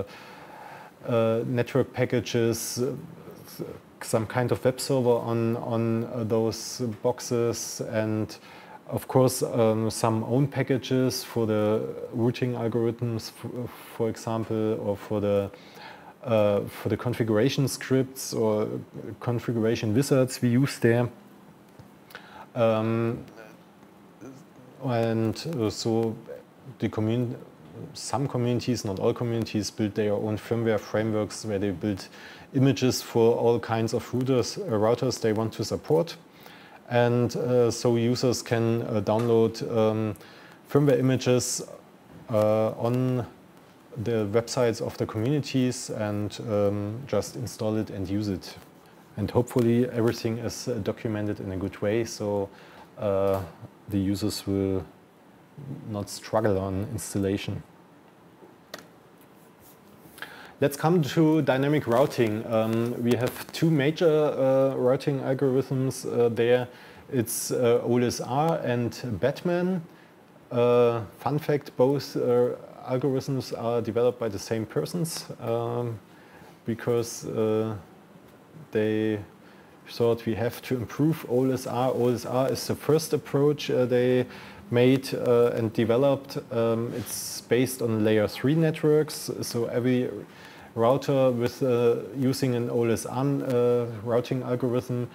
packages, some kind of web server on those boxes, and of course some own packages for the routing algorithms, for example, or for the configuration scripts or configuration wizards we use there. So some communities, not all communities, build their own firmware frameworks where they build images for all kinds of routers they want to support. And so users can download firmware images on the websites of the communities and just install it and use it. And hopefully everything is documented in a good way, so the users will not struggle on installation. Let's come to dynamic routing. We have two major routing algorithms there. It's OLSR and Batman. Fun fact, both algorithms are developed by the same persons because they thought we have to improve OLSR. OLSR is the first approach they made and developed. It's based on layer 3 networks, so every router with using an OLSR routing algorithm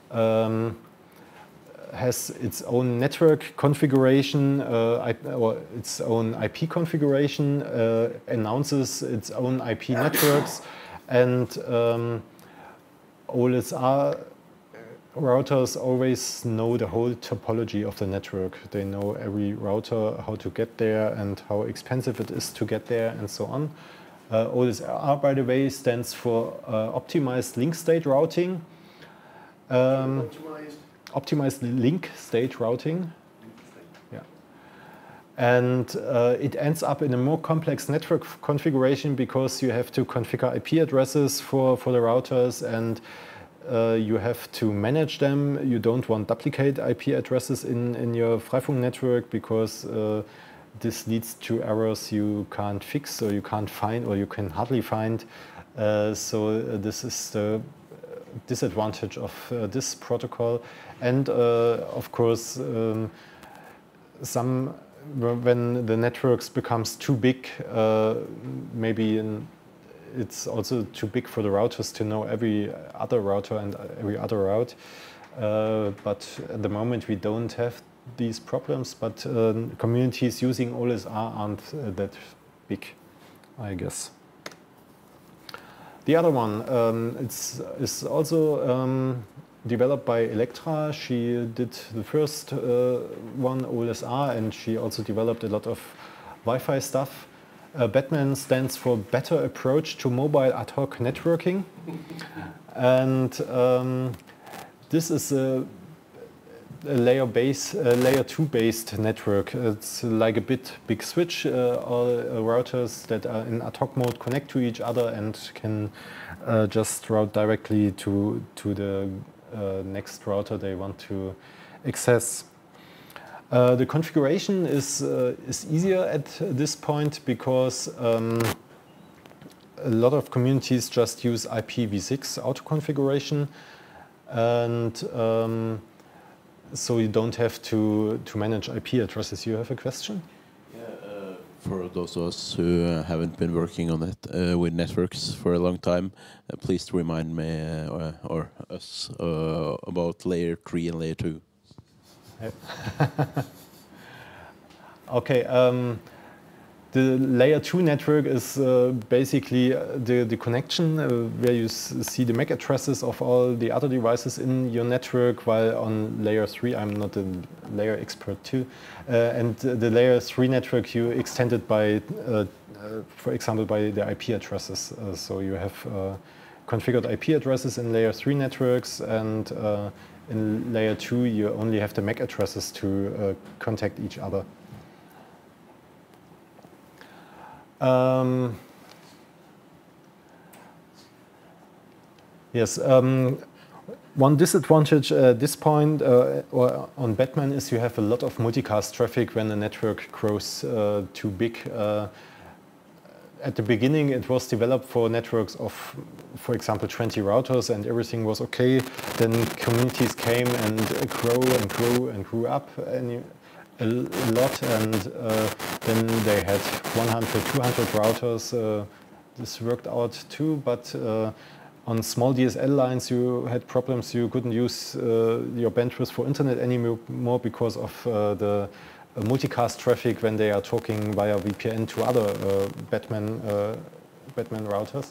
has its own network configuration or its own IP configuration, announces its own IP networks, and OLSR routers always know the whole topology of the network. They know every router, how to get there and how expensive it is to get there and so on. OLSR, by the way, stands for optimized link state routing. Optimized link state routing. Yeah. And it ends up in a more complex network configuration because you have to configure IP addresses for the routers, and you have to manage them. You don't want duplicate IP addresses in your Freifunk network because this leads to errors you can't fix, or you can't find, or you can hardly find. So this is the disadvantage of this protocol. And of course, when the networks becomes too big, maybe it's also too big for the routers to know every other router and every other route. But at the moment we don't have these problems, but communities using OLSR aren't that big, I guess. The other one is also developed by Electra. She did the first one, OLSR, and she also developed a lot of Wi-Fi stuff. Batman stands for Better Approach to Mobile Ad Hoc Networking. And this is a layer 2 based network. It's like a big switch. All routers that are in ad hoc mode connect to each other and can just route directly to the next router they want to access. The configuration is easier at this point because a lot of communities just use IPv6 auto configuration, and so you don't have to manage IP addresses. You have a question?
Yeah, for those of us who haven't been working on it with networks for a long time, please remind me or us about layer 3 and layer 2.
Okay, the layer 2 network is basically the connection where you see the MAC addresses of all the other devices in your network, while on layer 3, I'm not a layer expert too, and the layer 3 network you extend it by, for example, by the IP addresses. So you have configured IP addresses in layer 3 networks, and in layer 2 you only have the MAC addresses to contact each other. Yes, one disadvantage at this point or on Batman is you have a lot of multicast traffic when the network grows too big. At the beginning it was developed for networks of, for example, 20 routers, and everything was okay. Then communities came and grew up a lot, and then they had 100, 200 routers. This worked out too, but on small DSL lines you had problems. You couldn't use your bandwidth for internet anymore because of the multicast traffic when they are talking via VPN to other Batman routers.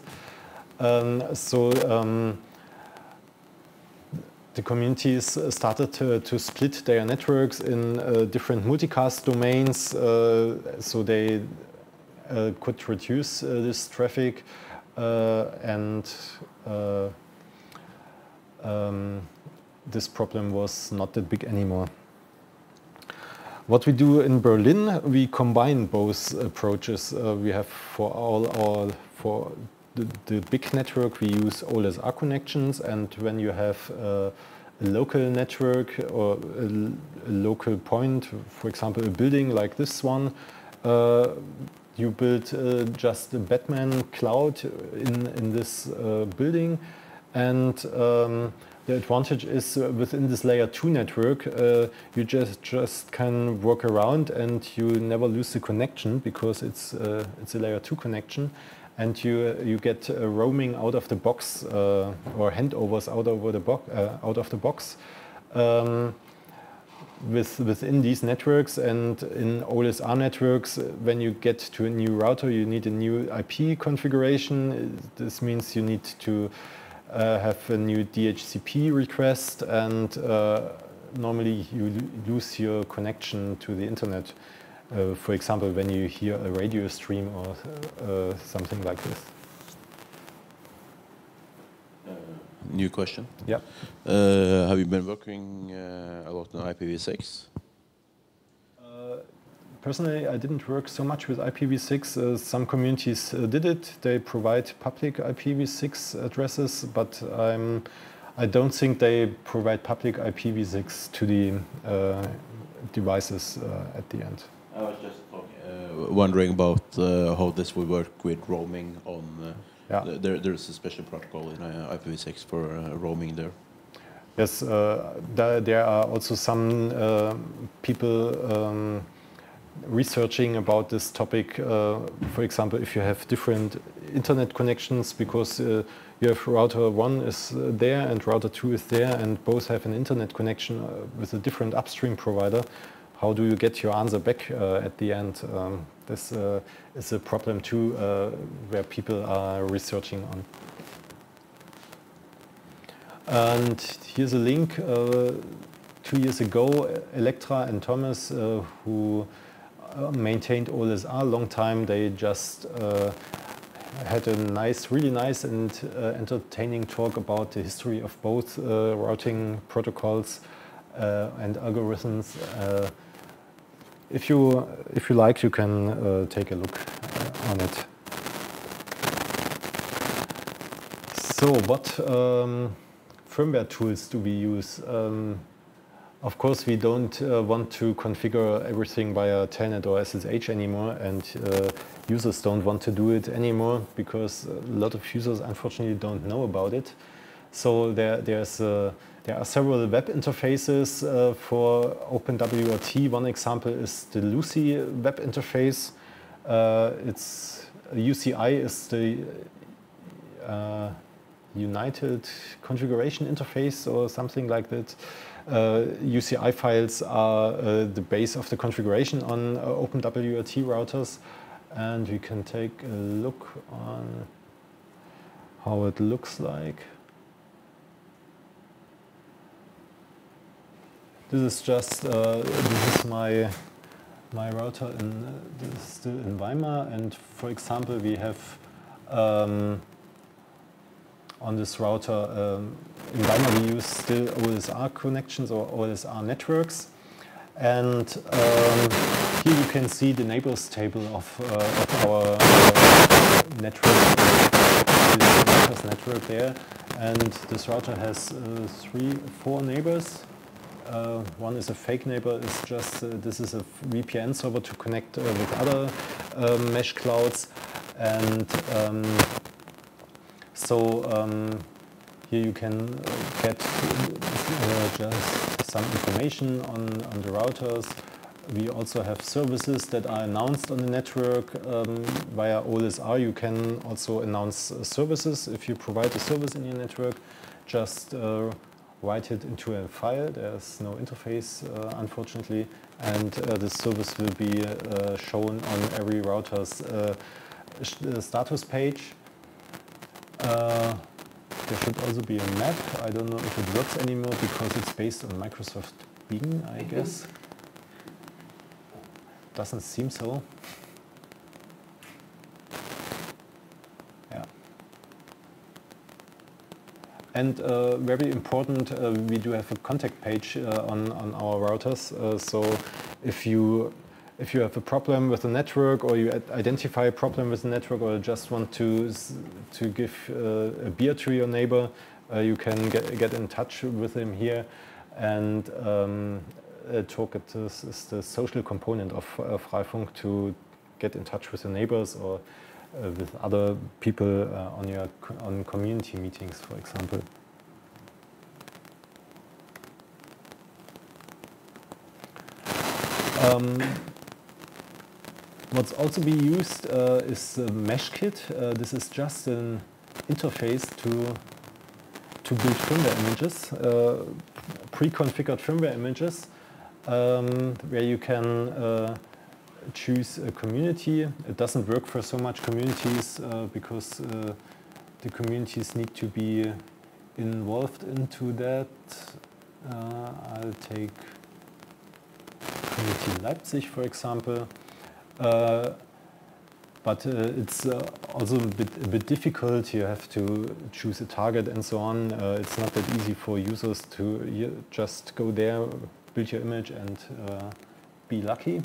The communities started to split their networks in different multicast domains, so they could reduce this traffic, and this problem was not that big anymore. What we do in Berlin, we combine both approaches. We have for the big network, we use OLSR connections, and when you have a local network or a local point, for example, a building like this one, you build just a Batman cloud in this building, and the advantage is within this layer 2 network, you just can work around and you never lose the connection because it's a layer 2 connection. And you get roaming out of the box or handovers out of the box within these networks. And in OLSR networks, when you get to a new router, you need a new IP configuration. This means you need to have a new DHCP request, and normally you lose your connection to the internet. For example, when you hear a radio stream or something like this.
New question.
Yeah.
Have you been working a lot on IPv6?
Personally, I didn't work so much with IPv6. Some communities did it. They provide public IPv6 addresses, but I don't think they provide public IPv6 to the devices at the end.
I was just wondering about how this would work with roaming on. There's a special protocol in IPv6 for roaming there.
Yes, there are also some people researching about this topic. For example, if you have different internet connections, because you have router 1 is there and router 2 is there, and both have an internet connection with a different upstream provider, how do you get your answer back at the end? This is a problem too, where people are researching on. And here's a link. 2 years ago, Electra and Thomas, who maintained OLSR a long time, they just had a really nice and entertaining talk about the history of both routing protocols and algorithms. If you like, you can take a look on it. So, what firmware tools do we use? Of course, we don't want to configure everything via Telnet or SSH anymore, and users don't want to do it anymore because a lot of users unfortunately don't know about it. So there are several web interfaces for OpenWRT. One example is the Lucy web interface. UCI is the United Configuration Interface or something like that. UCI files are the base of the configuration on OpenWRT routers, and we can take a look on how it looks like. This is just this is my router still in Weimar, and for example we have on this router in Weimar we use still OLSR connections or OLSR networks, and here you can see the neighbors table of our network. This network there, and this router has 4 neighbors. One is a fake neighbor. It's just this is a VPN server to connect with other mesh clouds, and here you can get just some information on the routers. We also have services that are announced on the network via OLSR. You can also announce services. If you provide a service in your network, just write it into a file. There's no interface, unfortunately, and this service will be shown on every router's status page. There should also be a map. I don't know if it works anymore because it's based on Microsoft Bing, I guess. Doesn't seem so. Yeah. And very important, we do have a contact page on our routers. So if you have a problem with the network, or you identify a problem with the network, or just want to give a beer to your neighbor, you can get in touch with him here and talk at the social component of Freifunk to get in touch with your neighbors or with other people on community meetings, for example. What's also being used is MeshKit. This is just an interface to build firmware images, pre-configured firmware images, where you can choose a community. It doesn't work for so much communities because the communities need to be involved into that. I'll take Community Leipzig, for example. But it's also a bit difficult. You have to choose a target and so on. It's not that easy for users to just go there, build your image, and be lucky.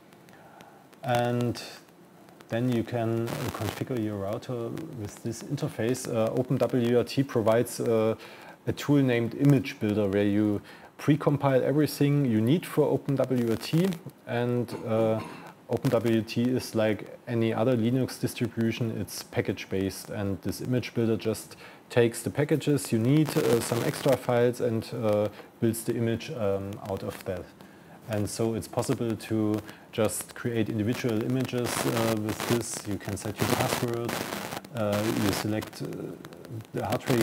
And then you can configure your router with this interface. OpenWRT provides a tool named Image Builder, where you pre-compile everything you need for OpenWRT, and OpenWT is like any other Linux distribution, it's package-based, and this image builder just takes the packages you need, some extra files, and builds the image out of that. And so it's possible to just create individual images with this. You can set your password, you select the hardware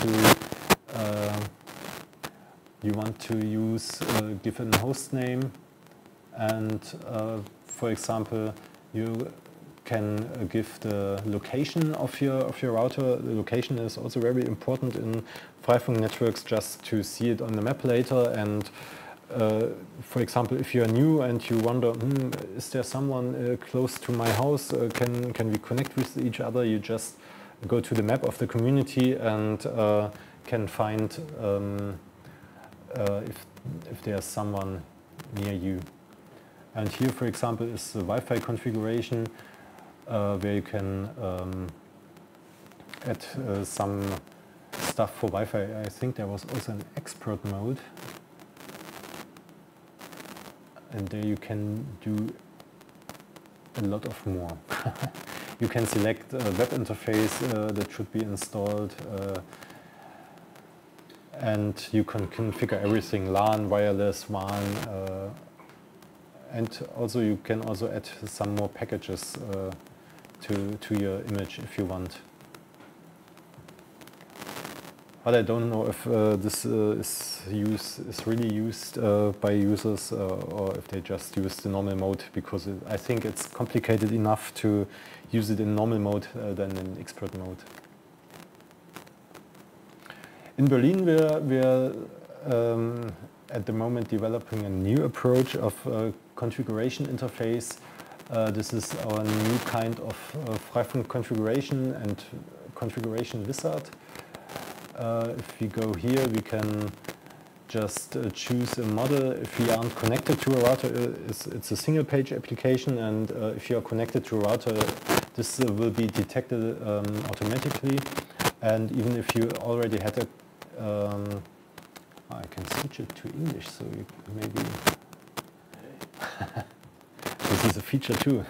you want to use, give a host name, and for example, you can give the location of your router. The location is also very important in Freifunk networks, just to see it on the map later. And for example, if you're new and you wonder, is there someone close to my house? Can we connect with each other? You just go to the map of the community and can find if there's someone near you. And here, for example, is the Wi-Fi configuration, where you can add some stuff for Wi-Fi. I think there was also an expert mode. And there you can do a lot of more. You can select a web interface that should be installed. And you can configure everything, LAN, wireless, WAN. And also you can also add some more packages to your image if you want. But I don't know if this is really used by users or if they just use the normal mode, because I think it's complicated enough to use it in normal mode than in expert mode. In Berlin, we're at the moment developing a new approach of configuration interface. This is our new kind of Freifunk configuration and configuration wizard. If we go here, we can just choose a model. If we aren't connected to a router, it's a single page application, and if you are connected to a router, this will be detected automatically. And even if you already had a I can switch it to English, so you maybe this is a feature too.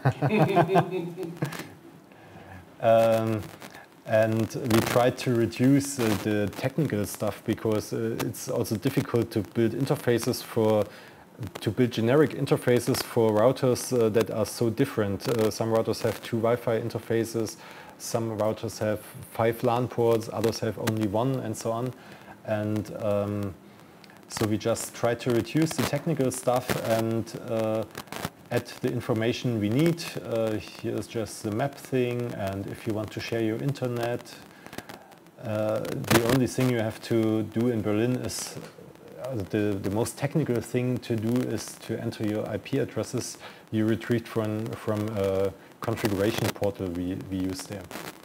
And we tried to reduce the technical stuff, because it's also difficult to build interfaces to build generic interfaces for routers that are so different. Some routers have 2 Wi-Fi interfaces, some routers have 5 LAN ports, others have only 1, and so on. And so we just try to reduce the technical stuff and add the information we need. Here's just the map thing, and if you want to share your internet, the only thing you have to do in Berlin is the most technical thing to do is to enter your IP addresses you retrieved from a configuration portal we use there.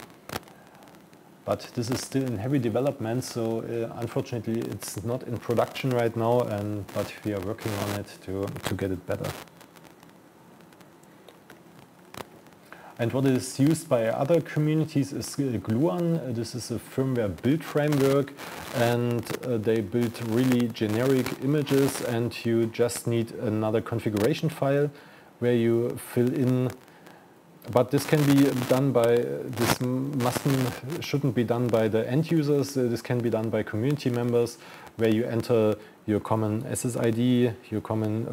But this is still in heavy development, so unfortunately it's not in production right now, but we are working on it to get it better. And what is used by other communities is Gluon. This is a firmware build framework, and they build really generic images, and you just need another configuration file where you fill in. But this can be done by, shouldn't be done by the end users. This can be done by community members, where you enter your common SSID, your common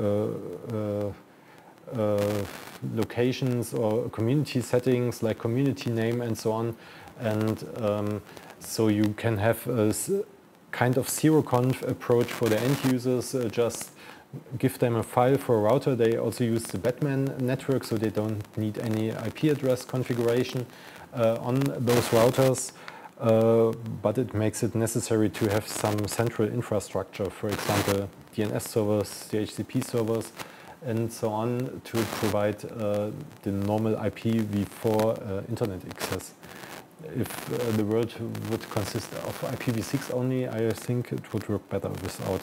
locations or community settings like community name and so on. And so you can have a kind of zero-conf approach for the end users. Just give them a file for a router. They also use the Batman network, so they don't need any IP address configuration on those routers. But it makes it necessary to have some central infrastructure, for example, DNS servers, DHCP servers, and so on, to provide the normal IPv4 internet access. If the world would consist of IPv6 only, I think it would work better without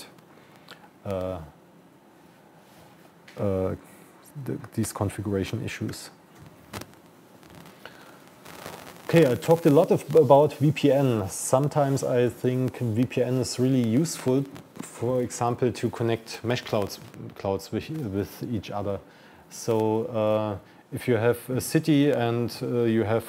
these configuration issues. Okay, I talked a lot about VPN. Sometimes I think VPN is really useful, for example, to connect mesh clouds with each other. So if you have a city and you have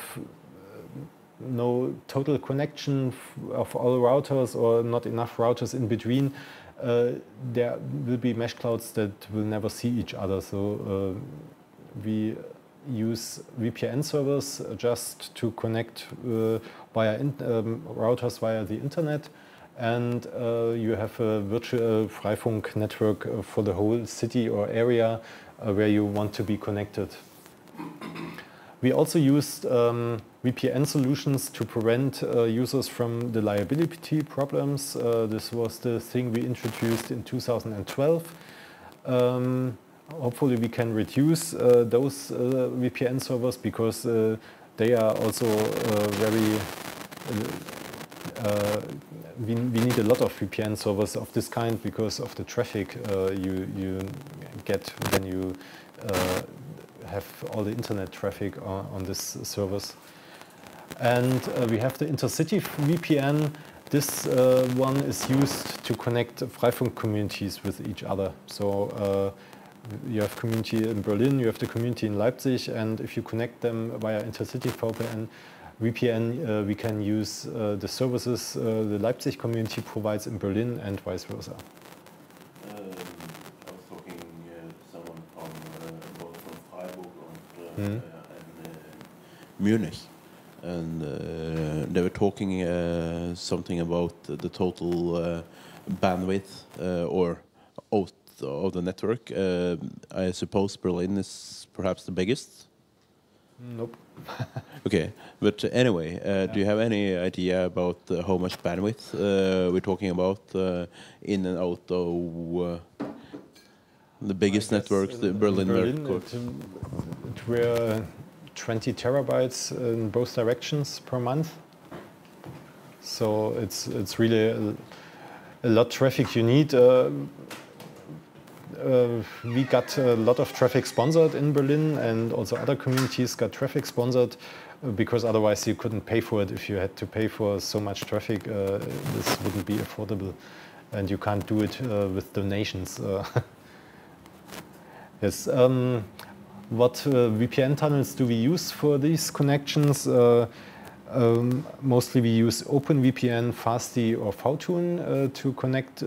no total connection of all routers or not enough routers in between, there will be mesh clouds that will never see each other. So we use VPN servers just to connect via routers via the internet, and you have a virtual Freifunk network for the whole city or area where you want to be connected. We also used VPN solutions to prevent users from the liability problems. This was the thing we introduced in 2012. Hopefully we can reduce those VPN servers, because they are also very we need a lot of VPN servers of this kind because of the traffic you get when you have all the internet traffic on this servers. And we have the intercity VPN. This one is used to connect Freifunk communities with each other. So you have community in Berlin, you have the community in Leipzig, and if you connect them via intercity VPN, we can use the services the Leipzig community provides in Berlin and vice versa.
I was talking to someone both from Freiburg and Munich, and they were talking something about the total bandwidth or out of the network. I suppose Berlin is perhaps the biggest?
Nope.
Okay, but anyway, do you have any idea about how much bandwidth we're talking about in and out of the biggest networks, the Berlin network?
It were 20 terabytes in both directions per month. So it's really a lot of traffic you need. We got a lot of traffic sponsored in Berlin, and also other communities got traffic sponsored, because otherwise you couldn't pay for it. If you had to pay for so much traffic, this wouldn't be affordable, and you can't do it with donations. Yes. What VPN tunnels do we use for these connections? Mostly we use OpenVPN, Fastly, or Vtune to connect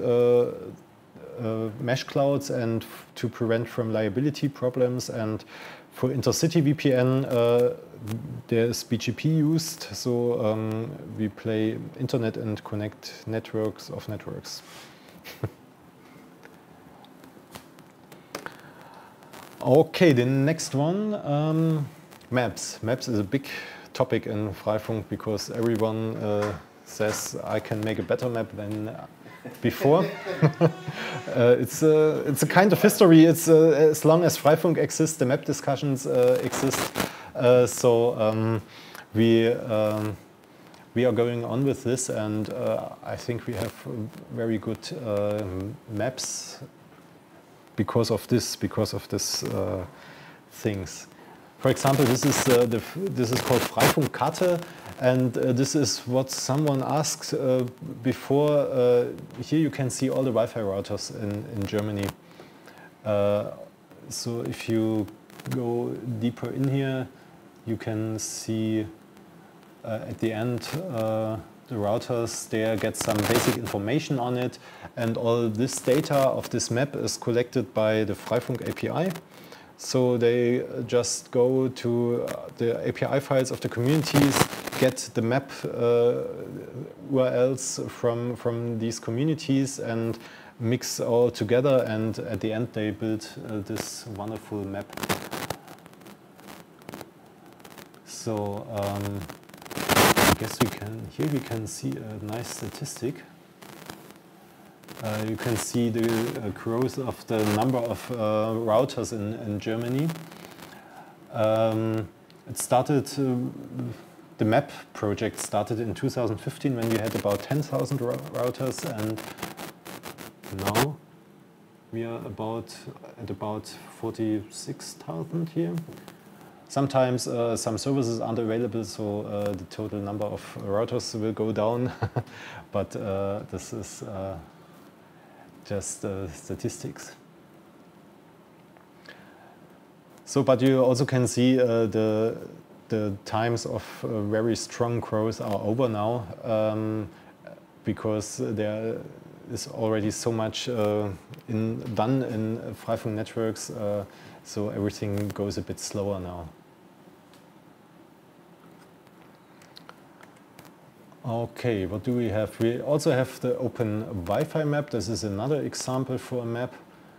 mesh clouds and to prevent from liability problems. And for intercity VPN, there is BGP used, so we play internet and connect networks of networks. Okay, the next one, maps. Maps is a big topic in Freifunk because everyone says I can make a better map than before. It's a kind of history. It's as long as Freifunk exists, the map discussions exist. So we are going on with this, and I think we have very good maps because of this things. For example, this is called Freifunk-Karte, and this is what someone asked before. Here you can see all the Wi-Fi routers in Germany. So if you go deeper in here, you can see at the end the routers there get some basic information on it, and all this data of this map is collected by the Freifunk API. So they just go to the API files of the communities, get the map URLs from these communities and mix all together, and at the end they build this wonderful map. So I guess here we can see a nice statistic. You can see the growth of the number of routers in Germany. It started, the MAP project started in 2015 when we had about 10,000 routers, and now we are at about 46,000 here. Sometimes some services aren't available, so the total number of routers will go down, but this is just statistics. So, but you also can see the times of very strong growth are over now, because there is already so much done in Freifunk networks, so everything goes a bit slower now. Okay, what do we have? We also have the Open Wi-Fi map. This is another example for a map.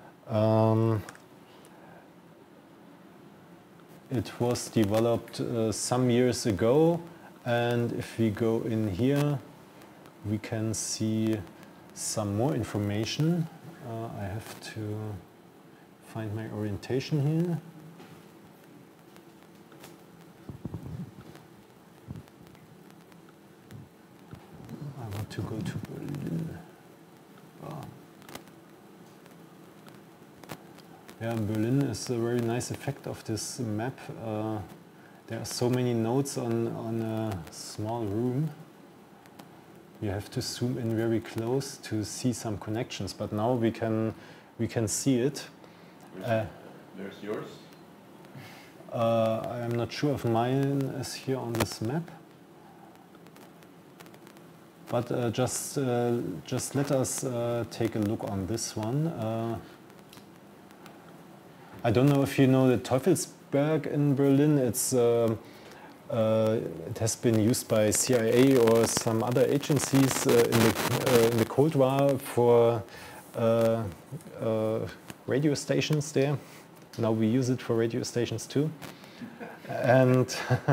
It was developed some years ago, and if we go in here, we can see some more information. I have to find my orientation here. I want to go to Berlin. Oh. Yeah, Berlin is a very nice effect of this map. There are so many nodes on a small room. You have to zoom in very close to see some connections, but now we can see it.
There's yours.
I am not sure if mine is here on this map, but just let us take a look on this one. I don't know if you know the Teufelsberg in Berlin. It's it has been used by CIA or some other agencies in the Cold War for radio stations there. Now we use it for radio stations too. And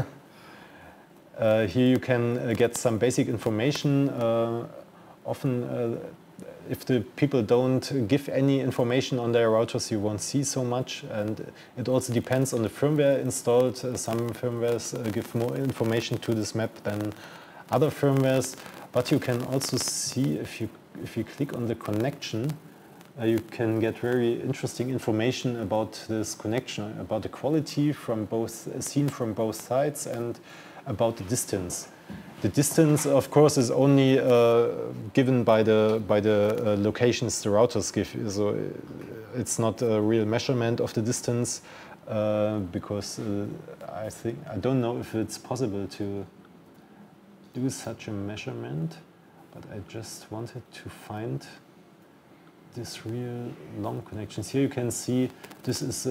here you can get some basic information. Often if the people don't give any information on their routers, you won't see so much. And it also depends on the firmware installed. Some firmwares give more information to this map than other firmwares. But you can also see, if you click on the connection, you can get very interesting information about this connection, about the quality from seen from both sides, and about the distance. The distance, of course, is only given by the locations the routers give. So it's not a real measurement of the distance, because I don't know if it's possible to do such a measurement. But I just wanted to find this real long connections. Here you can see this is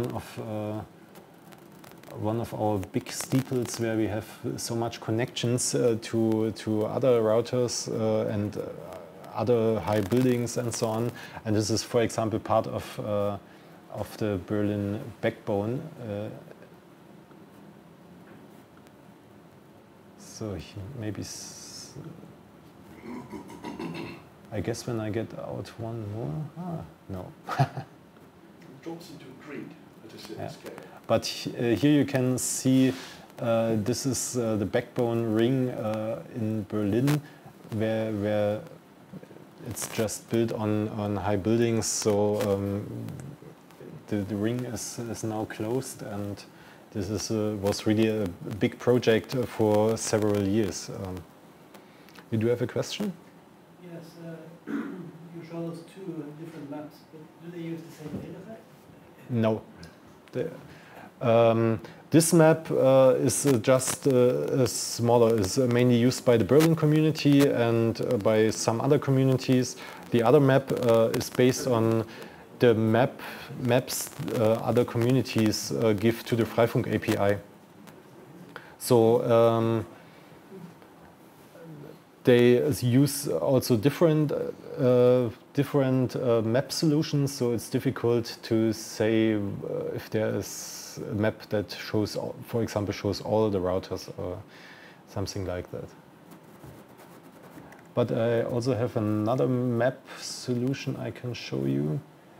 one of our big steeples where we have so much connections to other routers and other high buildings and so on. And this is, for example, part of the Berlin backbone. So maybe I guess when I get out one more, no.
Drops into a creek at a certain scale.
But here you can see this is the backbone ring in Berlin, where it's just built on high buildings. So the ring is now closed, and this was really a big project for several years. You do have a question?
Yes, you showed us two different maps, but do they use the same data set?
No. This map is just smaller, is mainly used by the Berlin community and by some other communities. The other map is based on the maps other communities give to the Freifunk API. So they use also different map solutions, so it's difficult to say if there is a map that shows, for example, shows all the routers or something like that. But I also have another map solution I can show you.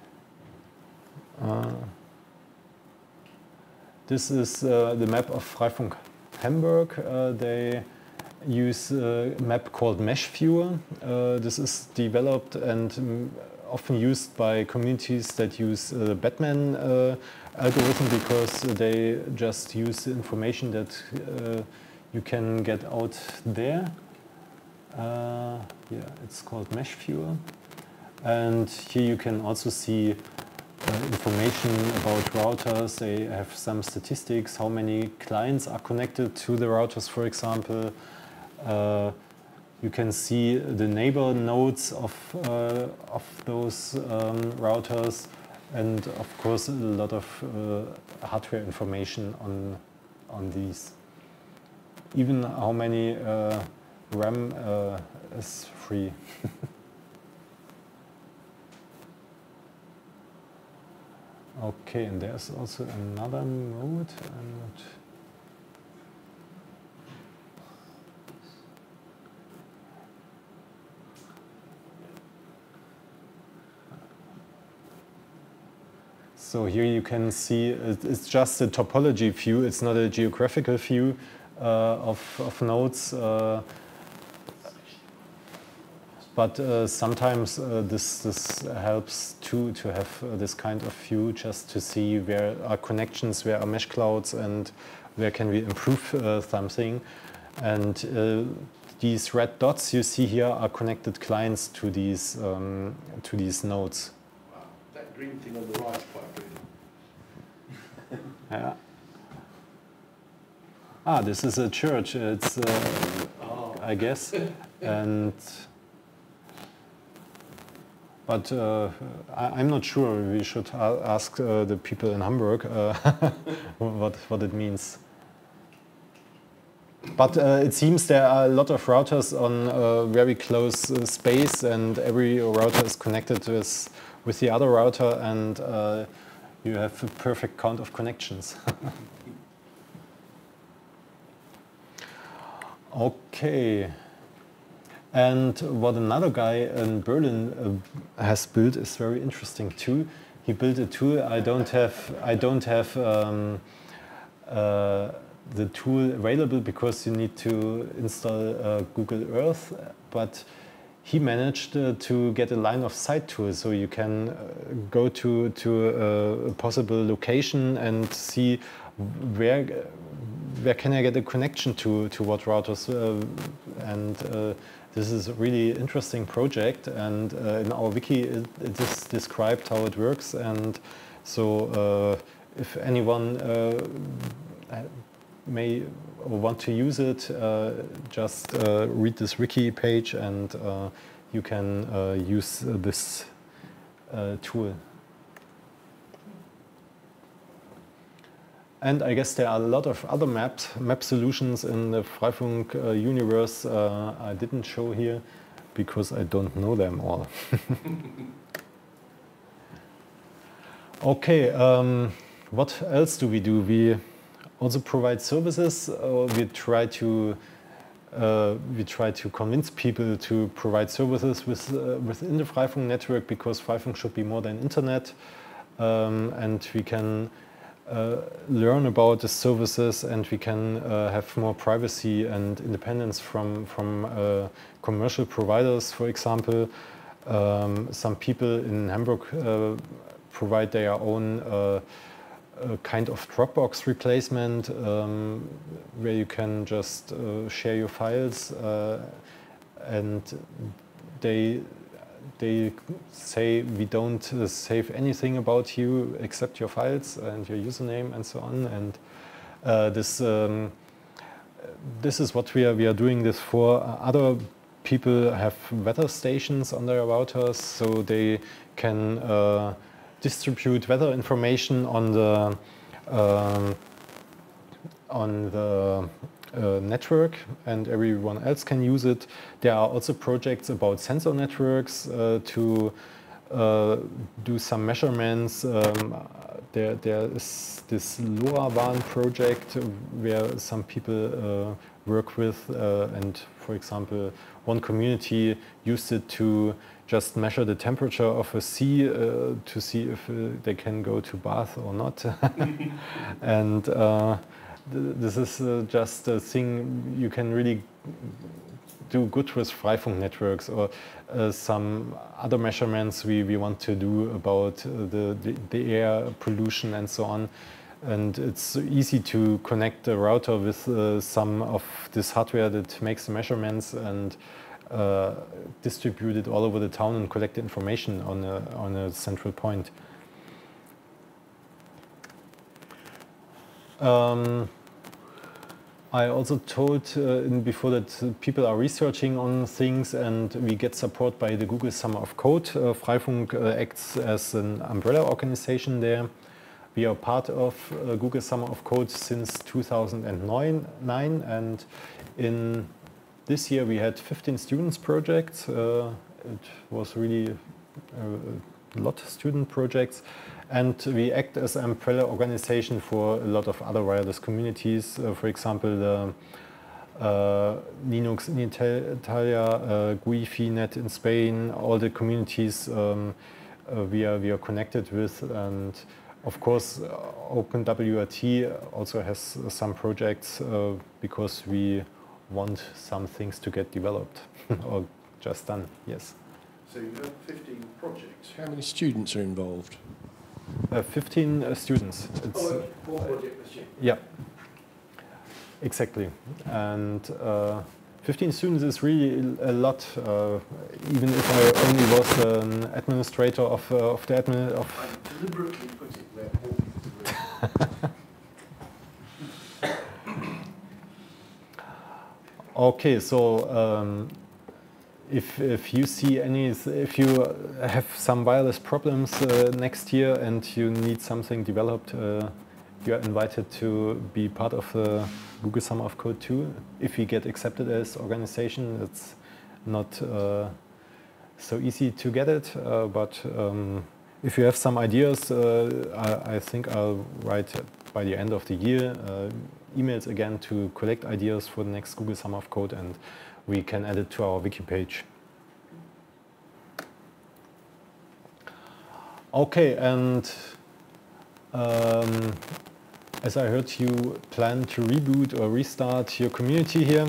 This is the map of Freifunk Hamburg. They use a map called MeshViewer. This is developed and often used by communities that use the Batman algorithm, because they just use the information that you can get out there. Yeah, it's called MeshViewer. And here you can also see information about routers. They have some statistics, how many clients are connected to the routers, for example. You can see the neighbor nodes of those routers, and of course a lot of hardware information on these. Even how many RAM is free. Okay, and there's also another node. I'm not. So here you can see it's just a topology view. It's not a geographical view of nodes. But sometimes this helps too, to have this kind of view, just to see where are connections, where are mesh clouds, and where can we improve something. And these red dots you see here are connected clients to these nodes.
Wow, that green thing on the right is quite good.
Yeah. Ah, this is a church. It's I guess, and. But I'm not sure. We should ask the people in Hamburg what it means. But it seems there are a lot of routers on very close space, and every router is connected with the other router, and you have a perfect count of connections. Okay. And what another guy in Berlin has built is very interesting too. He built a tool. I don't have the tool available because you need to install Google Earth. But he managed to get a line of sight tool, so you can go to a possible location and see where can I get a connection to what routers and. This is a really interesting project, and in our wiki it is described how it works, and so if anyone may want to use it, just read this wiki page and you can use this tool. And I guess there are a lot of other map solutions in the Freifunk universe I didn't show here because I don't know them all. Okay, what else do? We also provide services. We try to convince people to provide services within the Freifunk network, because Freifunk should be more than internet, and we can learn about the services, and we can have more privacy and independence from commercial providers. For example, some people in Hamburg provide their own kind of Dropbox replacement, where you can just share your files, and they say we don't save anything about you except your files and your username and so on. And this is what we are doing this for. Other people have weather stations on their routers, so they can distribute weather information on the network, and everyone else can use it. There are also projects about sensor networks to do some measurements. There is this LoRaWAN project where some people work with, and for example, one community used it to just measure the temperature of a sea to see if they can go to bath or not. And this is just a thing you can really do good with Freifunk networks, or some other measurements we want to do about the air pollution and so on. And it's easy to connect a router with some of this hardware that makes the measurements, and distribute it all over the town and collect the information on a central point. I also told before that people are researching on things and we get support by the Google Summer of Code. Freifunk acts as an umbrella organization there. We are part of Google Summer of Code since 2009, and in this year we had 15 students projects. It was really a lot of student projects. And we act as an umbrella organization for a lot of other wireless communities. For example, the Linux in Italia, GUI-FreeNet in Spain, all the communities we are connected with. And of course, OpenWRT also has some projects because we want some things to get developed or just done, yes.
So you have 15 projects. How many students are involved?
15 students. It's,
one project this year.
Yeah, exactly. And 15 students is really a lot, even if I only was an administrator of the admin.
I deliberately put it there.
Okay, so if you see if you have some wireless problems next year and you need something developed, you are invited to be part of the Google Summer of Code too. If we get accepted as organization, it's not so easy to get it, but if you have some ideas, I think I'll write by the end of the year emails again to collect ideas for the next Google Summer of Code, and we can add it to our wiki page. Okay, and as I heard you plan to reboot or restart your community here,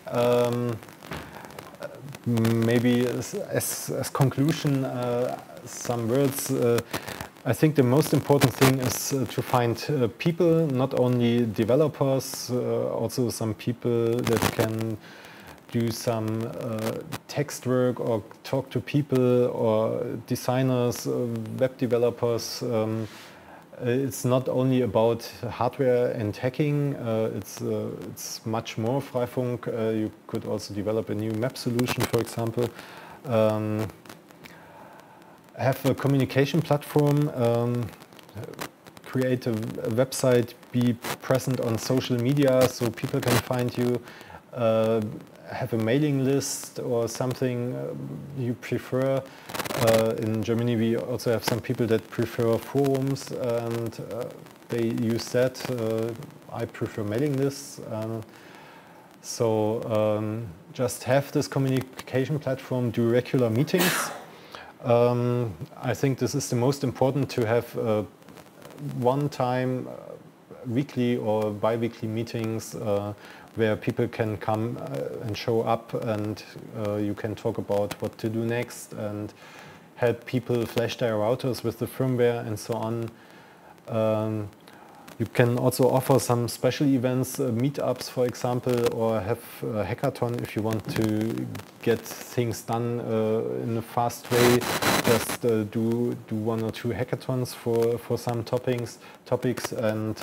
maybe as conclusion, some words. I think the most important thing is to find people, not only developers, also some people that can do some text work or talk to people or designers, web developers. It's not only about hardware and hacking, it's much more Freifunk. You could also develop a new map solution, for example. Have a communication platform, create a website, be present on social media so people can find you, have a mailing list or something you prefer. In Germany we also have some people that prefer forums and they use that. I prefer mailing lists. So just have this communication platform, do regular meetings. I think this is the most important, to have one time weekly or bi-weekly meetings where people can come and show up, and you can talk about what to do next and help people flash their routers with the firmware and so on. You can also offer some special events, meetups, for example, or have a hackathon if you want to get things done in a fast way. Just do one or two hackathons for some topics, and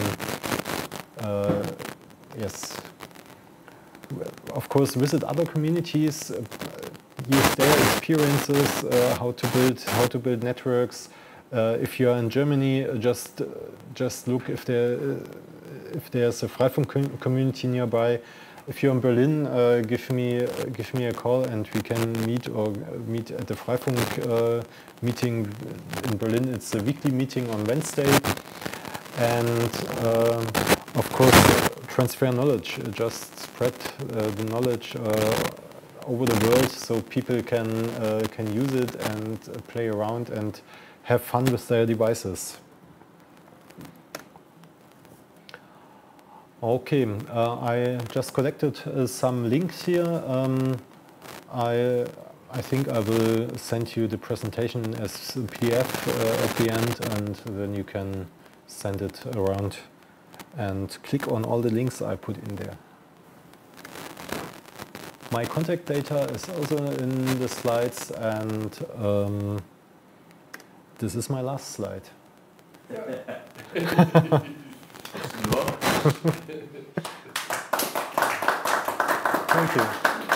yes, of course, visit other communities, use their experiences, how to build networks. If you are in Germany, just look if there's a Freifunk community nearby. If you're in Berlin, give me a call and we can meet at the Freifunk meeting in Berlin. It's a weekly meeting on Wednesday, and of course transfer knowledge. Just spread the knowledge over the world so people can use it and play around and have fun with their devices. Okay, I just collected some links here. I think I will send you the presentation as a PDF at the end, and then you can send it around and click on all the links I put in there. My contact data is also in the slides, and this is my last slide. Thank you.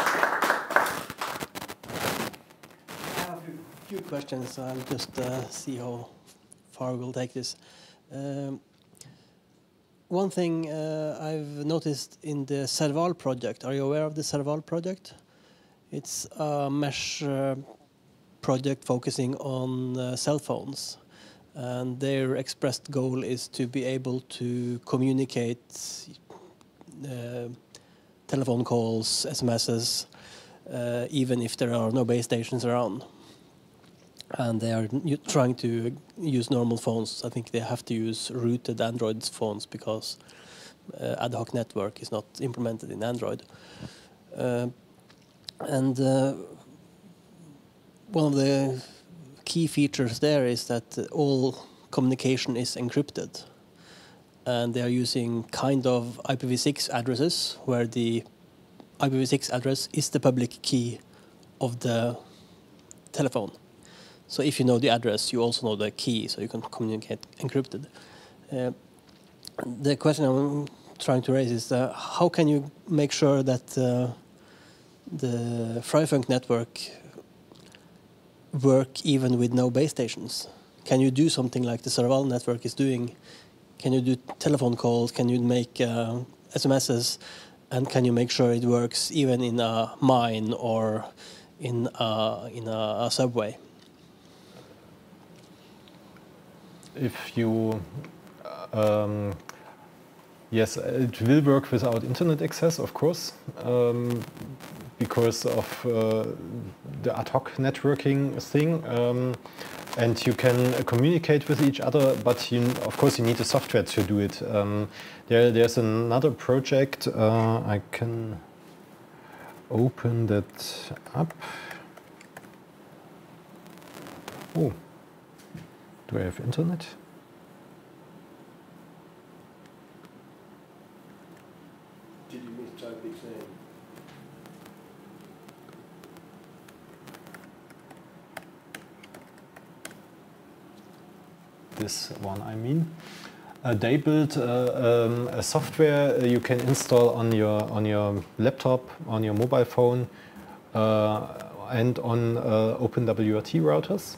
I have a few questions. I'll just see how far we'll take this. One thing I've noticed in the Serval project, are you aware of the Serval project? It's a mesh project focusing on cell phones. And their expressed goal is to be able to communicate telephone calls, SMSs, even if there are no base stations around. And they are trying to use normal phones. I think they have to use rooted Android phones because ad hoc network is not implemented in Android. And one of the key features there is that all communication is encrypted. And they are using kind of IPv6 addresses where the IPv6 address is the public key of the telephone. So if you know the address, you also know the key, so you can communicate encrypted. The question I'm trying to raise is how can you make sure that the Freifunk network work even with no base stations? Can you do something like the Serval network is doing? Can you do telephone calls? Can you make SMSs? And can you make sure it works even in a mine or in a subway?
If you, yes, it will work without internet access, of course, because of the ad hoc networking thing. And you can communicate with each other, but of course you need the software to do it. There's another project, I can open that up. Oh, do I have internet?
Did you mistype its name?
This one, I mean. They built a software you can install on your laptop, on your mobile phone, and on OpenWRT routers.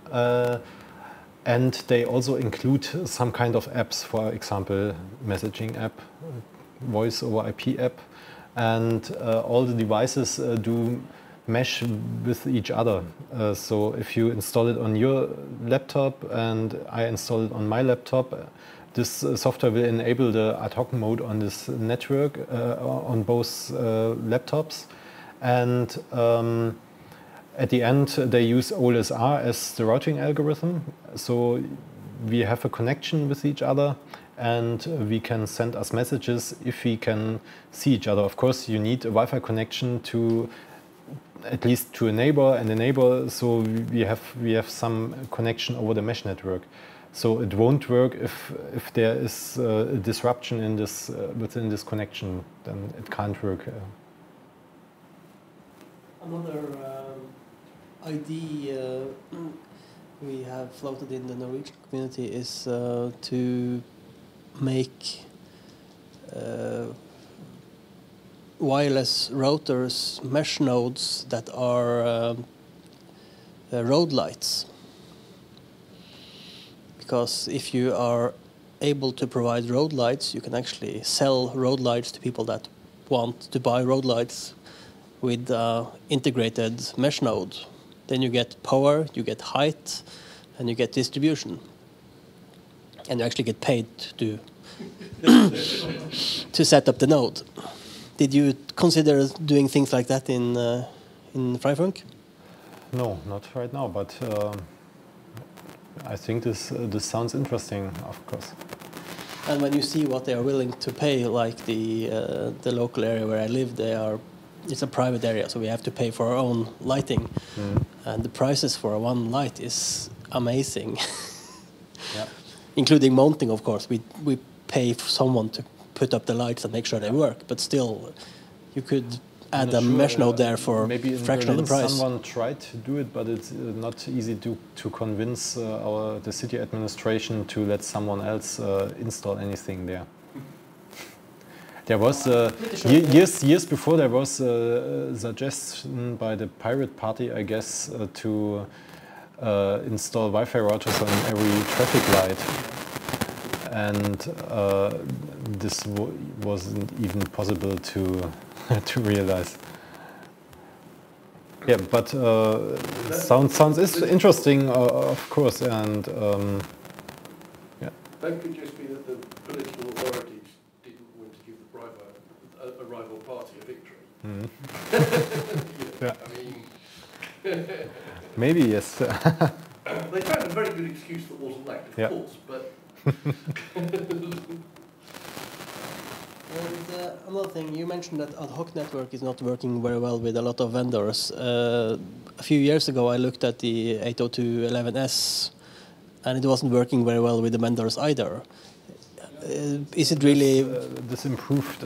And they also include some kind of apps, for example, messaging app, voice over IP app, and all the devices do mesh with each other. So if you install it on your laptop and I install it on my laptop, this software will enable the ad hoc mode on this network on both laptops. And at the end, they use OLSR as the routing algorithm. So we have a connection with each other and we can send us messages if we can see each other. Of course, you need a Wi-Fi connection to at least to a neighbor and a neighbor, so we have some connection over the mesh network. So it won't work if there is a disruption in this within this connection, then it can't work.
Another idea we have floated in the Norwegian community is to make wireless routers, mesh nodes that are road lights. Because if you are able to provide road lights, you can actually sell road lights to people that want to buy road lights with integrated mesh node. Then you get power, you get height, and you get distribution. And you actually get paid to to set up the node. Did you consider doing things like that in Freifunk?
No, not right now, but I think this sounds interesting, of course.
And when you see what they are willing to pay, like the local area where I live, it's a private area, so we have to pay for our own lighting. And the prices for one light is amazing.
Yeah.
Including mounting, of course. We pay for someone to put up the lights and make sure they work, but still, you could add a mesh node there for a fraction of the price.
Someone tried to do it, but it's not easy to convince the city administration to let someone else install anything there. There was years before there was a suggestion by the Pirate Party, I guess, to install Wi-Fi routers on every traffic light, and this wasn't even possible to to realize. Yeah, but sounds is interesting, of course, and yeah.
That could just be that the political authorities didn't want to give a rival party a victory.
Mm.
Yeah.
Yeah.
I mean,
Maybe yes.
they found a very good excuse that wasn't that, of
Yeah.
course, but.
And another thing, you mentioned that ad hoc network is not working very well with a lot of vendors. A few years ago, I looked at the 802.11s, and it wasn't working very well with the vendors either. Is it really?
This improved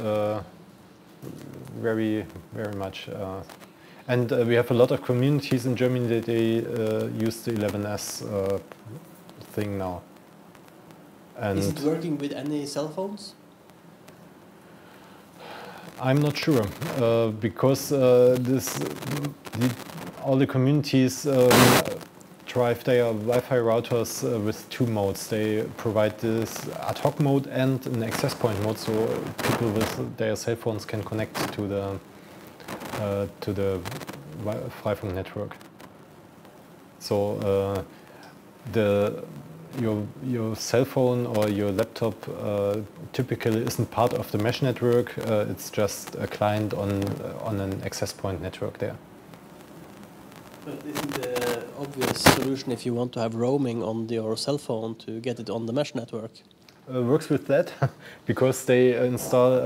very much, and we have a lot of communities in Germany that they use the 11s thing now. And
Is it working with any cell phones?
I'm not sure because all the communities drive their Wi-Fi routers with two modes. They provide this ad hoc mode and an access point mode, so people with their cell phones can connect to the Freifunk network. So your cell phone or your laptop typically isn't part of the mesh network. It's just a client on an access point network there.
But isn't the obvious solution if you want to have roaming on your cell phone to get it on the mesh network?
Works with that because they install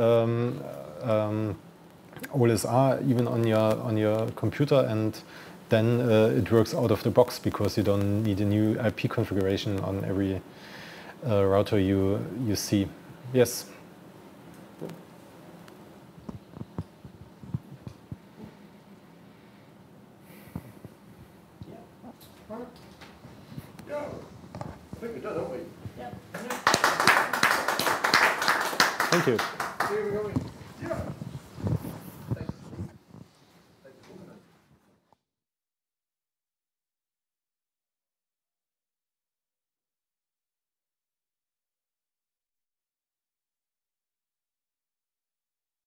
OLSR even on your computer, and then it works out of the box because you don't need a new IP configuration on every router you see. Yes.
Yeah, I think we're done, aren't we?
Thank you.
See you, we're going.